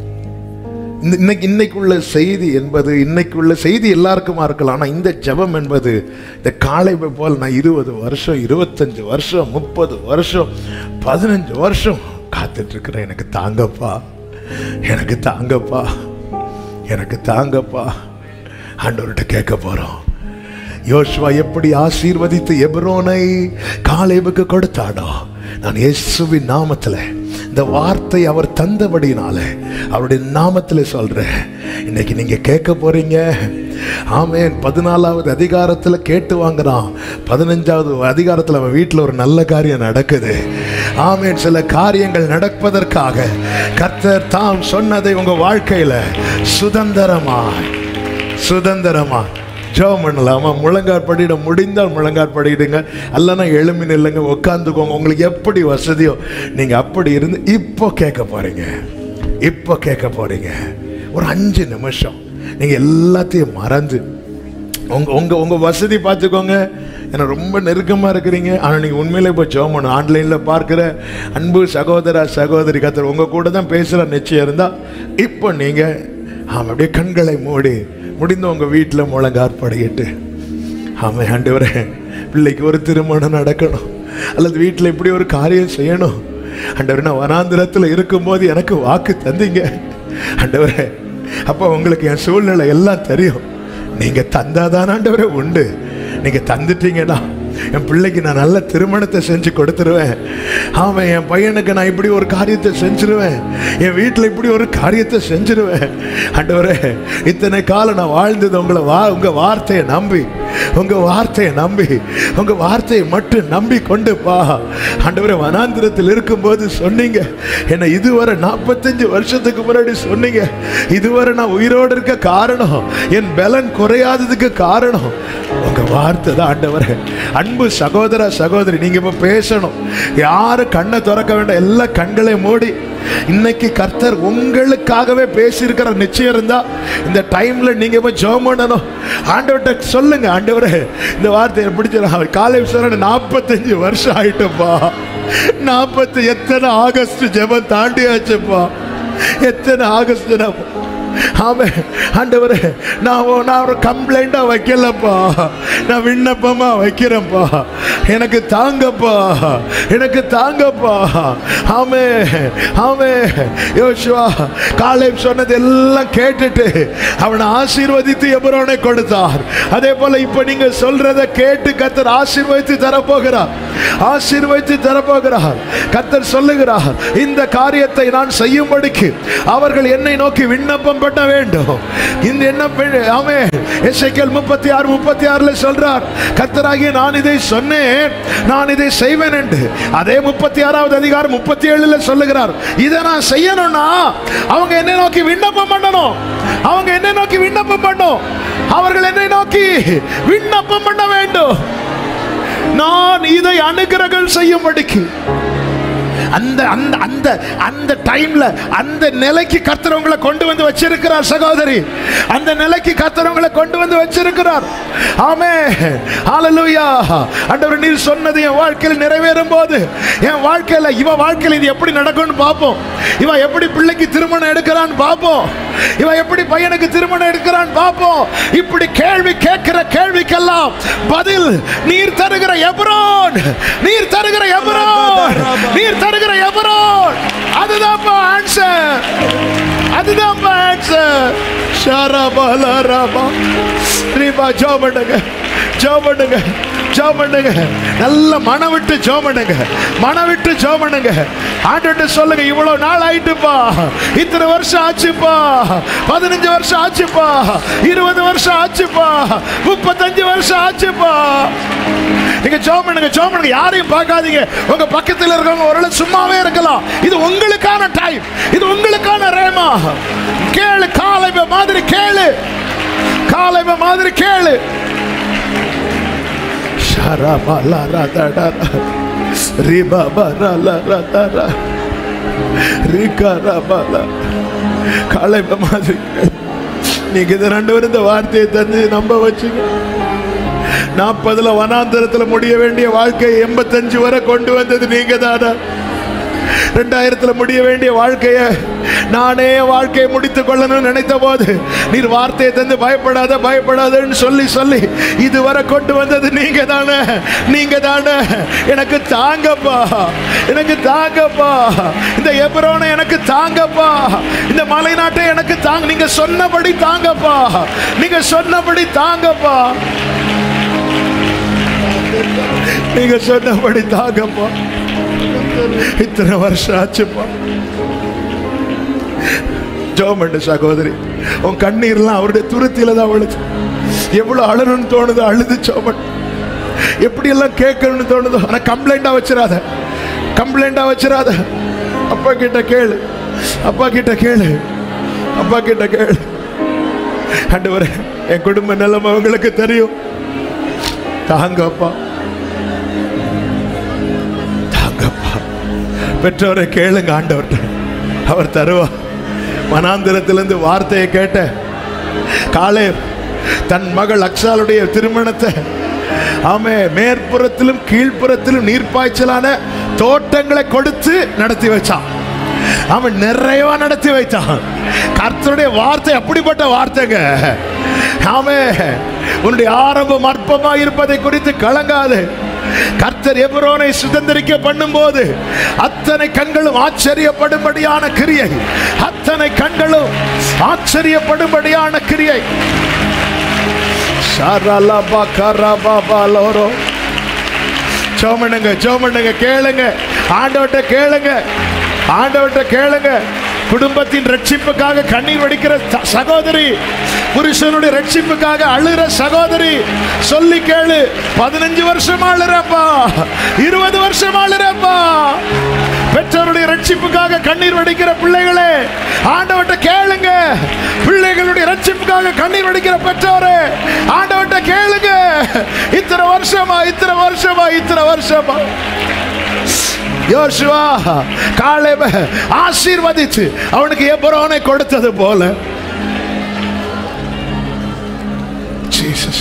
S1: இன்னைக்கு இன்னைக்குள்ள செய்தி என்பது, இன்னைக்குள்ள செய்தி எல்லாருக்குமா இருக்கலாம், ஆனா இந்த ஜெபம் என்பது இந்த காலை போல் நான் இருபது வருஷம், இருபத்தஞ்சு வருஷம், முப்பது வருஷம், பதினஞ்சு வருஷம் காத்துட்டு இருக்கிறேன். எனக்கு தாங்கப்பா, எனக்கு தாங்கப்பா, எனக்கு தாங்கப்பா. ஆண்டவர்கிட்ட கேட்க போறோம். யோசுவா எப்படி ஆசீர்வதித்து எபிரோனை காலேபுக்கு கொடுத்தானோ, நான் இயேசுவின் நாமத்துல இந்த வார்த்தை அவர் தந்தபடினால அவருடைய நாமத்துல சொல்றேன். இன்னைக்கு நீங்க கேட்க போறீங்க. ஆமென். பதினாலாவது அதிகாரத்துல கேட்டு வாங்குறான், பதினஞ்சாவது அதிகாரத்துல அவன் வீட்டுல ஒரு நல்ல காரியம் நடக்குது. ஆமென். சில காரியங்கள் நடப்பதற்காக கர்த்தர் தாம் சொன்னதை உங்க வாழ்க்கையில சுதந்திரமா சுதந்திரமா ஜெபம் பண்ணலாமா? முழங்கால் படியிட முடிந்தால் முழங்கால் படிடுங்க, அல்லனா எழும்பி நில்லுங்க, உட்காந்துக்கோங்க. உங்களுக்கு எப்படி வசதியோ நீங்க அப்படி இருந்து இப்போ கேட்க போறீங்க. இப்போ கேட்க போறீங்க. ஒரு அஞ்சு நிமிஷம் நீங்க எல்லாத்தையும் மறந்து உங்க உங்க உங்க வசதி பார்த்துக்கோங்க. ஏன்னா ரொம்ப நெருக்கமா இருக்கிறீங்க, ஆனா நீங்க உண்மையிலே இப்போ ஜெபம் பண்ணணும். ஆன்லைன்ல பார்க்கிற அன்பு சகோதர சகோதரி, கர்த்தர் உங்க கூட தான் பேசுற நிச்சயம் இருந்தா இப்போ நீங்க ஆமா அப்படியே கண்களை மூடி முடிந்த உங்க வீட்டில் முழங்காற்படையிட்டு, ஆமா ஆண்டவரே, பிள்ளைக்கு ஒரு திருமணம் நடக்கணும், அல்லது வீட்டில் இப்படி ஒரு காரியம் செய்யணும். ஆண்டவரே, நான் வனாந்திரத்தில் இருக்கும்போது எனக்கு வாக்கு தந்தீங்க ஆண்டவரே. அப்போ உங்களுக்கு என் சூழ்நிலை எல்லாம் தெரியும். நீங்க தந்தாதான் ஆண்டவரே உண்டு. நீங்க தந்துட்டீங்கன்னா என் பிள்ளைக்கு நான் நல்ல திருமணத்தை செஞ்சு கொடுத்துருவேன். ஆமாம், என் பையனுக்கு நான் இப்படி ஒரு காரியத்தை செஞ்சிருவேன், என் வீட்டில் இப்படி ஒரு காரியத்தை செஞ்சிருவேன். ஆண்டவரே, இத்தனை காலம் நான் வாழ்ந்தது உங்களை வா உங்க வார்த்தையை நம்பி, உங்க வார்த்தையை நம்பி, உங்க வார்த்தையை மட்டும் நம்பி கொண்டுப்பா. ஆண்டவரே, வனாந்திரத்தில் இருக்கும்போது சொன்னீங்க, என்னை இதுவரை நாற்பத்தஞ்சு வருஷத்துக்கு முன்னாடி சொன்னீங்க, இதுவரை நான் உயிரோடு இருக்க காரணம், என் பலன் குறையாததுக்கு காரணம் உங்க வார்த்தை தான். ஆண்டவரே, அன்பு சகோதர சகோதரி, நீங்க இப்ப பேசணும். யாரு கண்ணை திறக்க வேண்டாம், எல்லா கண்களை மூடி இன்னைக்கு கர்த்தர் உங்களுக்காகவே பேசியிருக்கிற நிச்சயம் இருந்தா இந்த டைம்ல நீங்க இப்ப ஜெபம் பண்ணணும். ஆண்டவர்கிட்ட சொல்லுங்க, ஆண்டவரே இந்த வார்த்தையை பிடிச்சிட. காலை விசாரணை நாற்பத்தஞ்சு வருஷம் ஆயிட்டுப்பா, நாற்பத்தி எத்தனை ஆகஸ்ட் ஜெபம் தாண்டியாச்சுப்பா, எத்தனை ஆகஸ்ட் ஆமென். ஆண்டவரே, நான் நான் ஒரு கம்ப்ளைண்டா வைக்கலப்பா, நான் விண்ணப்பமா வைக்கிறேன்ப்பா. எனக்கு தாங்கப்பா, எனக்கு தாங்கப்பா. ஆமே ஆமே. யோசுவா காலேப் சொன்னது எல்லாம் கேட்டுட்டு அவனை ஆசீர்வதித்து எபிரோனை கொடுத்தார். அதே போல இப்ப நீங்க சொல்றத கேட்டு கர்த்தர் ஆசீர்வதித்து தரப்போகிறார், ஆசீர்வதித்து தரப்போகிறார். கர்த்தர் சொல்லுகிறார், இந்த காரியத்தை நான் செய்யும்படிக்கு அவர்கள் என்னை நோக்கி விண்ணப்பம் பண்ண வேண்டும். இந்த என்ன ஆமே. எசேக்கியேல் முப்பத்தி ஆறு முப்பத்தி ஆறுல சொல்றார், கர்த்தராகிய நான் இதை சொன்னேன், நான் இதை செய்வேன் என்று. அதே முப்பத்தி ஆறாவது அதிகாரம் முப்பத்தி ஏழுல சொல்லுகிறார், இதை நான் செய்யணும்னா அவங்க என்னை நோக்கி விண்ணப்பம் பண்ணணும், அவங்க என்னை நோக்கி விண்ணப்பம் பண்ணும், அவர்கள் என்னை நோக்கி விண்ணப்பம் பண்ண வேண்டும். நான் இதை அனுகிரகம் செய்யும்படிக்கு அந்த அந்த அந்த அந்த டைம்ல அந்த நிலைக்கு கர்த்தர் உங்களை கொண்டு வந்து வச்சிருக்கிறார் சகோதரி. அந்த நிலைக்கு கர்த்தர் உங்களை கொண்டு வந்து வச்சிருக்கிறார். ஆமென். ஹல்லேலூயா. ஆண்டவர் நீர் சொன்னது என் வாழ்க்கையில் நிறைவேறும் போது, என் வாழ்க்கையில இவ வாழ்க்கையில் இது எப்படி நடக்கும்னு பார்ப்போம். இவ எப்படி பிள்ளைக்கு திருமணம் எடுக்கிறான்னு பார்ப்போம். இவ எப்படி பையனுக்கு திருமணம் எடுக்கிறான்னு பார்ப்போம். இப்படி கேள்வி கேட்கிற கேள்விக்கெல்லாம் பதில் நீர் தருகிற எபிரோன், நீர் தருகிற எபிரோன், நீர் தருகிற எபிரோன். அதுதான் ஆன்சர், அதுதான் ஆன்சர். ஷரபலரபா ரிபா. ஜெபம் பண்ணுங்க, ஜெபம் பண்ணுங்க, ஜெபம் பண்ணுங்க. நல்ல மனம் விட்டு ஜெபம் பண்ணுங்க, மனம் விட்டு ஜெபம் பண்ணுங்க. ஆண்டவர்ட்ட சொல்லுங்க, இவ்வளவு நாள் ஆயிட்டுப்பா, இத்தனை வருஷம் ஆச்சுப்பா, பதினஞ்சு வருஷம் ஆச்சுப்பா, இருபது வருஷம் ஆச்சுப்பா, முப்பத்தஞ்சு வருஷம் ஆச்சுப்பா. நீங்க ஜெபம் பண்ணுங்க, ஜெபம் பண்ணுங்க. யாரையும் பார்க்காதீங்க. உங்க பக்கத்தில் இருக்கவங்க ஒருவேளை சும்மாவே இருக்கலாம். இது உங்களுக்கான டைம், இது உங்களுக்கான ரேமா. கேளு, காலைவ மாதிரி கேளு, காலைவ மாதிரி கேளு. ஷரபலரதடர ரிபபரலரதர ரிகரபல. காலைவ மாதிரி கேளு. நீங்க இது ரெண்டு பேரும் இந்த வார்த்தையை தந்து நம்ப வச்சுங்க. நாற்பதுல வனாந்தரத்துல முடிய வேண்டிய வாழ்க்கை எண்பத்தஞ்சு வரை கொண்டு வந்தது நீங்க தானா? ரெண்டாயிரத்துல முடிய வேண்டிய வாழ்க்கைய நானே வாழ்க்கையை முடித்துக் கொள்ளணும்னு நினைத்த போது நீர் வார்த்தையை தந்து பயப்படாத பயப்படாதன்னு சொல்லி சொல்லி இதுவரை கொண்டு வந்தது நீங்க தானே, நீங்க தானே. எனக்கு தாங்கப்பா, எனக்கு தாங்கப்பா, இந்த எபிரோனை எனக்கு தாங்கப்பா, இந்த மலை நாட்டை எனக்கு தாங்க. நீங்க சொன்னபடி தாங்கப்பா, நீங்க சொன்னபடி தாங்கப்பா, நீங்க சொன்னபடி தாங்கப்பா. இத்தனை வருஷம் ஆச்சுப்பா. ஜெபம் பண்ணு சகோதரி. உன் கண்ணீர்லாம் அவருடைய துருத்தியில தான் விழுது. எவ்வளவு அழணும்னு தோணுது அழுது ஜெபம். எப்படி எல்லாம் கேட்கணும்னு தோணுதோ. ஆனா கம்ப்ளைண்டா வச்சிடாத, கம்ப்ளைண்டா வச்சிடாத. அப்பா கிட்ட கேளு, அப்பா கிட்ட கேளு, அப்பா கிட்ட கேளு. ஆண்டவரே, என் குடும்ப நிலைமை உங்களுக்கு தெரியும், தாங்கப்பா, தாங்கப்பா. பெற்றோரை கேளுங்க ஆண்டவர்கிட்ட, அவர் தருவா. வனாந்திரத்திலிருந்து வார்த்தையை கேட்ட காலேப் தன் மகள் அக்சாளுடைய திருமணத்தை ஆமே மேற்புறத்திலும் கீழ்ப்புறத்திலும் நீர்ப்பாய்ச்சலான தோட்டங்களை கொடுத்து நடத்தி வச்சான். அவன் நிறைவா நடத்தி வைத்தான். கர்த்தருடைய வார்த்தை அப்படிப்பட்ட வார்த்தைங்க. ஆமே, உன்னுடைய ஆரம்பம் அற்பமா இருப்பதை குறித்து கலங்காது. கர்த்தர் எபிரோனை சுதந்திரிக்க பண்ணும் போது அத்தனை கண்களும் ஆச்சரியப்படும்படியான கிரியை, அத்தனை கண்களும் ஆச்சரியப்படும்படியான கிரியை. ஜெபம் ஜெபம் கேளுங்க, ஆண்டவர்ட்ட கேளுங்க, ஆண்டவர்ட்ட கேளுங்க. குடும்பத்தின் ரட்சிப்புக்காக கண்ணீர் வடிக்கிற சகோதரி, புருஷனுடைய ரட்சிப்புக்காக அழுகிற சகோதரி, சொல்லி கேளு. பதினஞ்சு வருஷம் அழுறப்பா, இருபது வருஷம் அழுறப்பா. பெற்றோருடைய ரட்சிப்புக்காக கண்ணீர் வடிக்கிற பிள்ளைகளே, ஆண்டவர்ட்ட கேளுங்க. பிள்ளைகளுடைய ரட்சிப்புக்காக கண்ணீர் வடிக்கிற பெற்றோரே, ஆண்டவர்ட்ட கேளுங்க. இத்தனை வருஷமா, இத்தனை வருஷமா, இத்தனை வருஷமா. யோசுவா காலேப ஆசீர்வதிச்சு அவனுக்கு எபிரோனை கொடுத்தது போல ஜீசஸ்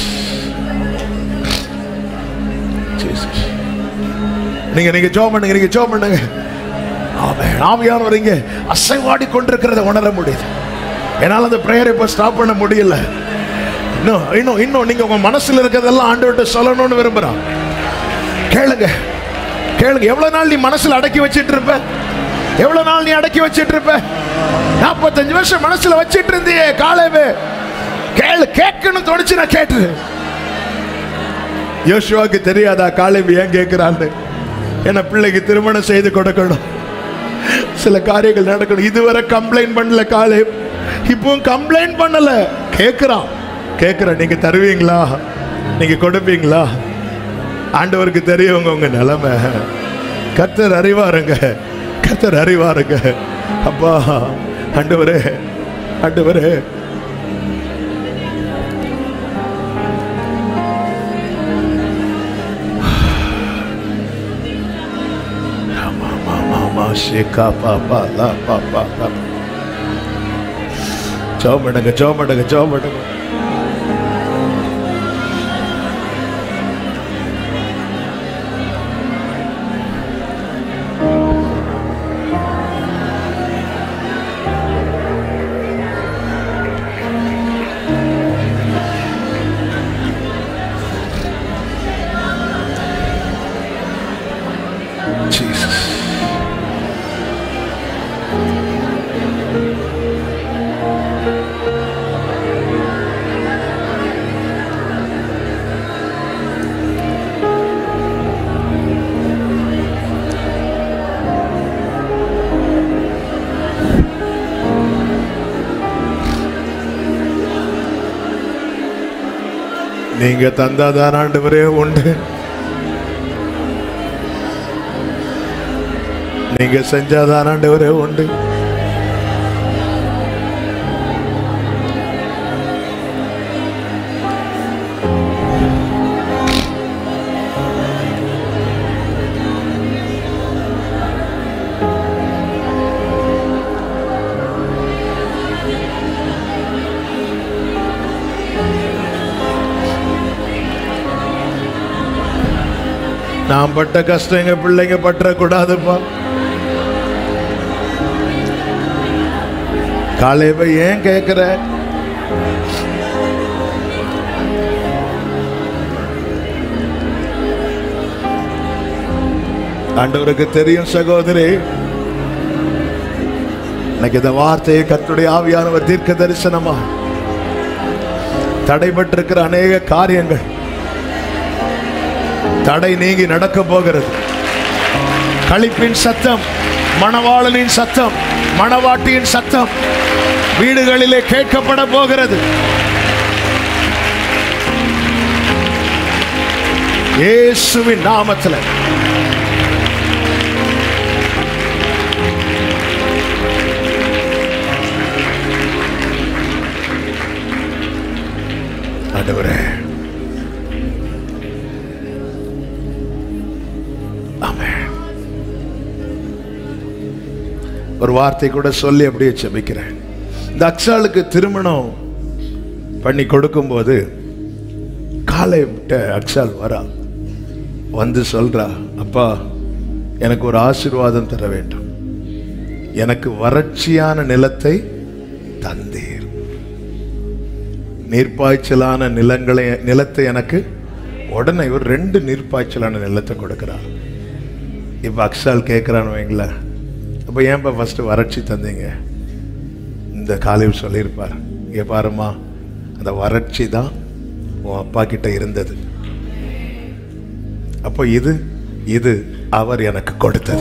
S1: ஜீசஸ் நீங்க நீங்க ஜெபம் பண்ணுங்க, நீங்க ஜெபம் பண்ணுங்க. ஆமென். ஆவியானவர் இங்கே அசைவாடி கொண்டிருக்கிறதை உணர முடியுது. என்னால் அந்த பிரேயரை இப்போ ஸ்டாப் பண்ண முடியல. இன்னும் இன்னும் இன்னும் நீங்க உங்க மனசுல இருக்கிறதெல்லாம் ஆண்டவர்கிட்ட சொல்லணும்னு விரும்புறான். கேளுங்க கேளுங்க. எவ்வளவு நாள் நீ மனசுல அடக்கி வச்சிட்டு இருப்ப? எவ்வளவு நாள் நீ அடக்கி வச்சிட்டு இருப்ப? நாற்பத்தஞ்சு வருஷம் மனசுல வச்சிட்டு இருந்தியே காலேபு. கேளு, கேட்கணும் தோணுச்சு நான் கேட்டு. யோசுவாக்கு தெரியாதா காலேபு ஏன் கேட்கிறான்னு? என்ன பிள்ளைக்கு திருமணம் செய்து கொடுக்கணும், சில காரியங்கள் நடக்கணும். இதுவரை கம்ப்ளைண்ட் பண்ணல காலேபு, இப்பவும் கம்ப்ளைண்ட் பண்ணல, கேட்கிறான் கேட்கிறான். நீங்க தருவீங்களா? நீங்க கொடுப்பீங்களா? ஆண்டவருக்கு தெரியுங்க உங்க நிலைமை. கர்த்தர் அறிவாருங்க, கர்த்தர் அறிவாருங்க. அப்பா ஆண்டவரே, ஆண்டவரே ஜோமடுங்க ஜோமடுங்க ஜோமடுங்க. நீங்க தந்தாதான் ஆண்டவரே உண்டு, நீங்க செஞ்சாதான் ஆண்டவரே உண்டு. நான் பட்ட கஷ்டம் எங்க பிள்ளைங்க பற்ற கூடாதுப்பா. காலேபை ஏன் கேட்கிற? ஆண்டவருக்கு தெரியும் சகோதரி. இன்னைக்கு இந்த வார்த்தையை கர்த்தருடைய ஆவியானவர் தீர்க்க தரிசனமா தடைபட்டிருக்கிற அநேக காரியங்கள் தடை நீங்கி நடக்க போகிறது. களிப்பின் சத்தம், மணவாளனின் சத்தம், மணவாட்டியின் சத்தம் வீடுகளிலே கேட்கப்பட போகிறது. இயேசுவின் நாமத்தில் ஆண்டவரே, ஒரு வார்த்தை கூட சொல்லி அப்படியே செபிக்கிறேன். இந்த அக்ஸாலுக்கு திருமணம் பண்ணி கொடுக்கும் போது காலேப்ட்ட அக்ஸால் வரா, வந்து சொல்றா, அப்பா எனக்கு ஒரு ஆசீர்வாதம் தர வேண்டும், எனக்கு வறட்சியான நிலத்தை தந்தீர், நீர்ப்பாய்ச்சலான நிலங்களை நிலத்தை எனக்கு. உடனே இவர் ரெண்டு நீர்ப்பாய்ச்சலான நிலத்தை கொடுக்கிறார். இப்ப அக்ஸால் கேட்கிறான்னு வைங்களா, அப்போ ஏன்பா ஃபர்ஸ்ட் வறட்சி தந்தீங்க? இந்த காலேபு சொல்லியிருப்பார், இங்கே பாருமா, அந்த வறட்சி தான் உன் அப்பா கிட்ட இருந்தது, அப்போ இது இது அவர் எனக்கு கொடுத்தது.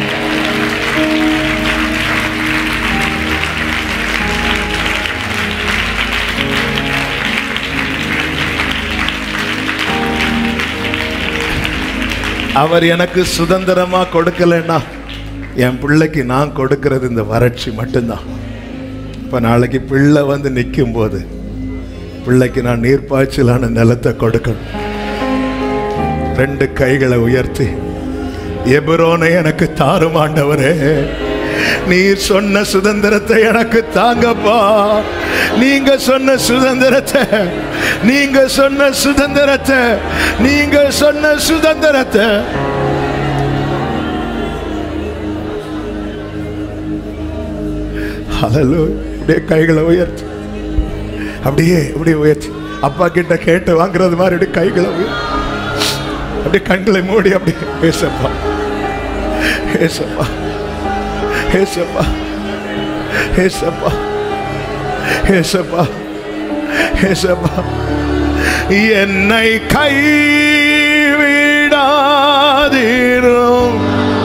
S1: அவர் எனக்கு சுதந்திரமா கொடுக்கலன்னா என் பிள்ளைக்கு நான் கொடுக்கிறது இந்த வறட்சி மட்டும்தான். இப்போ நாளைக்கு பிள்ளை வந்து நிற்கும் போது பிள்ளைக்கு நான் நீர்ப்பாய்ச்சலான நிலத்தை கொடுக்கணும். ரெண்டு கைகளை உயர்த்தி, எபிரோனை எனக்கு தாரும் ஆண்டவரே, நீர் சொன்ன சுதந்திரத்தை எனக்கு தாங்கப்பா. நீங்க சொன்ன சுதந்திரத்தை, நீங்க சொன்ன சுதந்திரத்தை, நீங்க சொன்ன சுதந்திரத்தை ஹல்லேலூயா. அப்படியே கைகளை உயர்த்தி, அப்படியே அப்படியே உயர்த்தி, அப்பா கிட்ட கேட்டு வாங்குறது மாதிரி அப்படியே கைகளை உயர்த்தி, அப்படியே கண்களை மூடி அப்படியே ஏசப்பா, ஏசப்பா, ஏசப்பா, ஏசப்பா, ஏசப்பா, ஏசப்பா, என்னை கைவிடாதீரும்,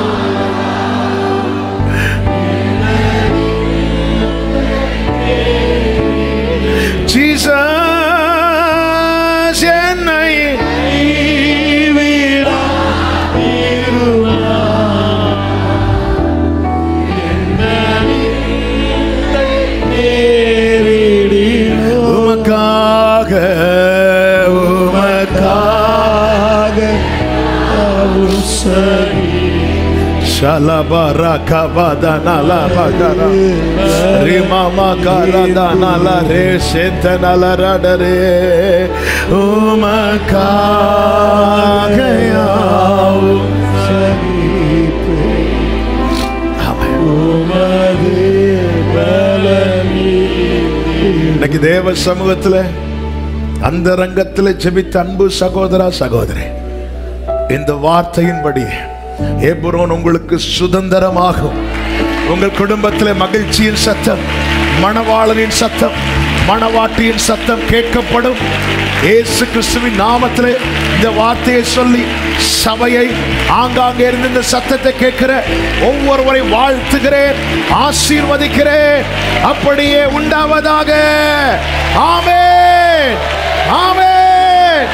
S1: ஜீசஸ் என்னை உமக்காக உமக்காக Shalabara bagara Rimama karadana re sentanala radare umakagaya இன்னைக்கு தேவ சமூகத்துல அந்த ரங்கத்துல ஜெபித்த அன்பு சகோதரா சகோதரி, இந்த வார்த்தையின்படி எப்ரோன் உங்களுக்கு சுதந்திரமாகும். உங்கள் குடும்பத்தில் மகிழ்ச்சியின் சத்தம், மணவாளனின் சத்தம், மணவாட்டியின் சத்தம் கேட்கப்படும். இயேசு கிறிஸ்துவின் நாமத்திலே இந்த வார்த்தையை சொல்லி சபையை ஆங்காங்கே இருந்து இந்த சத்தத்தை கேட்கிற ஒவ்வொருவரை வாழ்த்துகிறேன், ஆசீர்வதிக்கிறேன். அப்படியே உண்டாவதாக. ஆமென், ஆமென்,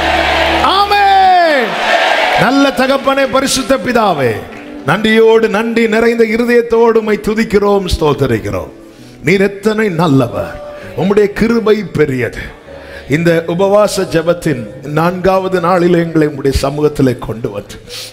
S1: ஆமென். நல்ல தகப்பனே, பரிசுத்த பிதாவே, நன்றியோடு நன்றி நிறைந்த இருதயத்தோடு உம்மை துதிக்கிறோம், ஸ்தோத்திரிக்கிறோம். நீர் எத்தனை நல்லவர், உம்முடைய கிருபை பெரியது. இந்த உபவாச ஜெபத்தின் நான்காவது நாளில் எங்களை உம்முடைய சமூகத்திலே கொண்டு வந்து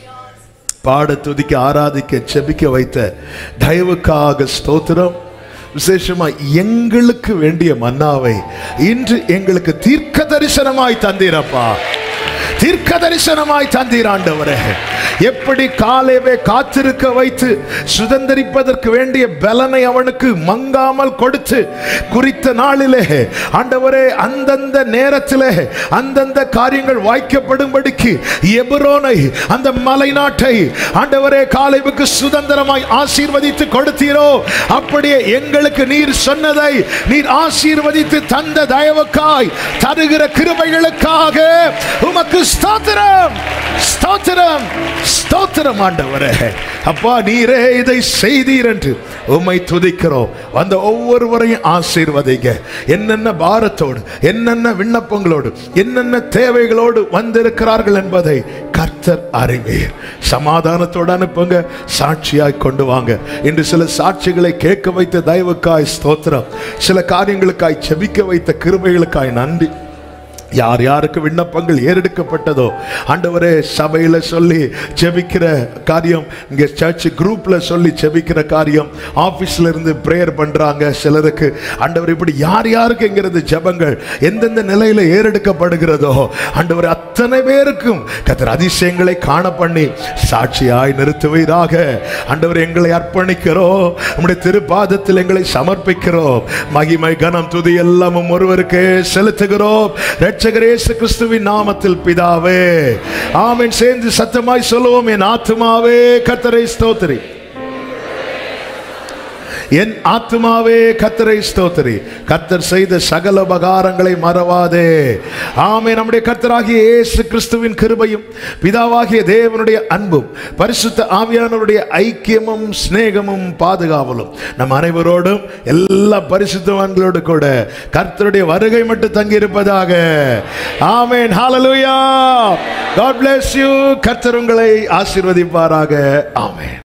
S1: பாட, துதிக்க, ஆராதிக்க, ஜெபிக்க வைத்த தயவுக்காக ஸ்தோத்திரம். விசேஷமா எங்களுக்கு வேண்டிய மன்னாவை இன்று எங்களுக்கு தீர்க்க தரிசனமாய் தந்தீரப்பா, தீர்க்க தரிசனமாய் தந்தீர் ஆண்டவரே. எப்படி காலேவை காத்திருக்க வைத்து சுதந்தரிப்பதற்கு வேண்டிய பலனை அவனுக்கு மங்காமல் கொடுத்து குறித்த நாளிலே ஆண்டவரே அந்தந்த நேரத்திலே அந்தந்த காரியங்கள் வாய்க்கப்படும்படிக்கு எப்ரோனை, அந்த மலை நாட்டை ஆண்டவரே காலேவுக்கு சுதந்திரமாய் ஆசீர்வதித்து கொடுத்தீரோ, அப்படியே எங்களுக்கு நீர் சொன்னதை நீர் ஆசீர்வதித்து தந்த தயவுக்காய், தருகிற கிருபைகளுக்காக உமக்கு ஸ்தோத்திரம், ஸ்தோத்திரம், ஸ்தோத்திரம் ஆண்டவரே. அப்பா, நீரே இதை செய்தீர் என்று உம்மை துதிக்கிறோம். வந்த ஒவ்வொருவரையும் ஆசீர்வதிங்க. என்னென்ன பாரத்தோடு, என்னென்ன விண்ணப்பங்களோடு, என்னென்ன தேவைகளோடு வந்திருக்கிறார்கள் என்பதை கர்த்தர் அறிவீர். சமாதானத்தோடு அனுப்புங்க, சாட்சியாய் கொண்டு வாங்க. இன்று சில சாட்சிகளை கேட்க வைத்த தயவுக்காய் ஸ்தோத்திரம், சில காரியங்களுக்காய் செபிக்க வைத்த கிருபைகளுக்காய் நன்றி. யார் யாருக்கு விண்ணப்பங்கள் ஏறெடுக்கப்பட்டதோ ஆண்டவரே, சபையில சொல்லி ஜெபிக்கிற காரியம், இங்க சர்ச் குரூப்ல சொல்லி ஜெபிக்கிற காரியம், ஆபீஸ்ல இருந்து பிரேயர் பண்றாங்க சிலருக்கு ஆண்டவர், இப்படி யார் யாருக்குங்கிறது ஜெபங்கள் எந்தெந்த நிலையில ஏறெடுக்கப்படுகிறதோ ஆண்டவர் அத்தனை பேருக்கும் கர்த்தர் அதிசயங்களை காண பண்ணி சாட்சியாய் நிறுத்துவீராக. ஆண்டவர், எங்களை அர்ப்பணிக்கிறோம், உம்முடைய திருப்பாதத்தில் எங்களை சமர்ப்பிக்கிறோம். மகிமை, கனம், துதி எல்லாமும் ஒருவருக்கே செலுத்துகிறோம், இரட்சகர் இயேசு கிறிஸ்துவின் நாமத்தில் பிதாவே, ஆமென். சேர்ந்து சத்தமாய் சொல்லுவோம், என் ஆத்துமாவே கர்த்தரை ஸ்தோத்திரி, என் ஆத்துமாவே கர்த்தரை ஸ்தோத்திரி, கர்த்தர் செய்த சகல உபகாரங்களை மறவாதே. ஆமென். நம்முடைய கர்த்தராகிய இயேசு கிறிஸ்துவின் கிருபையும் பிதாவாகிய தேவனுடைய அன்பும் பரிசுத்த ஆவியானவருடைய ஐக்கியமும் சிநேகமும் பாதுகாவலும் நம் அனைவரோடும் எல்லா பரிசுத்தவான்களோடு கூட கர்த்தருடைய வருகை மட்டும் தங்கி இருப்பதாக. ஆமென். ஹalleluya. God bless you. கர்த்தர் உங்களை ஆசீர்வதிப்பாராக. ஆமென்.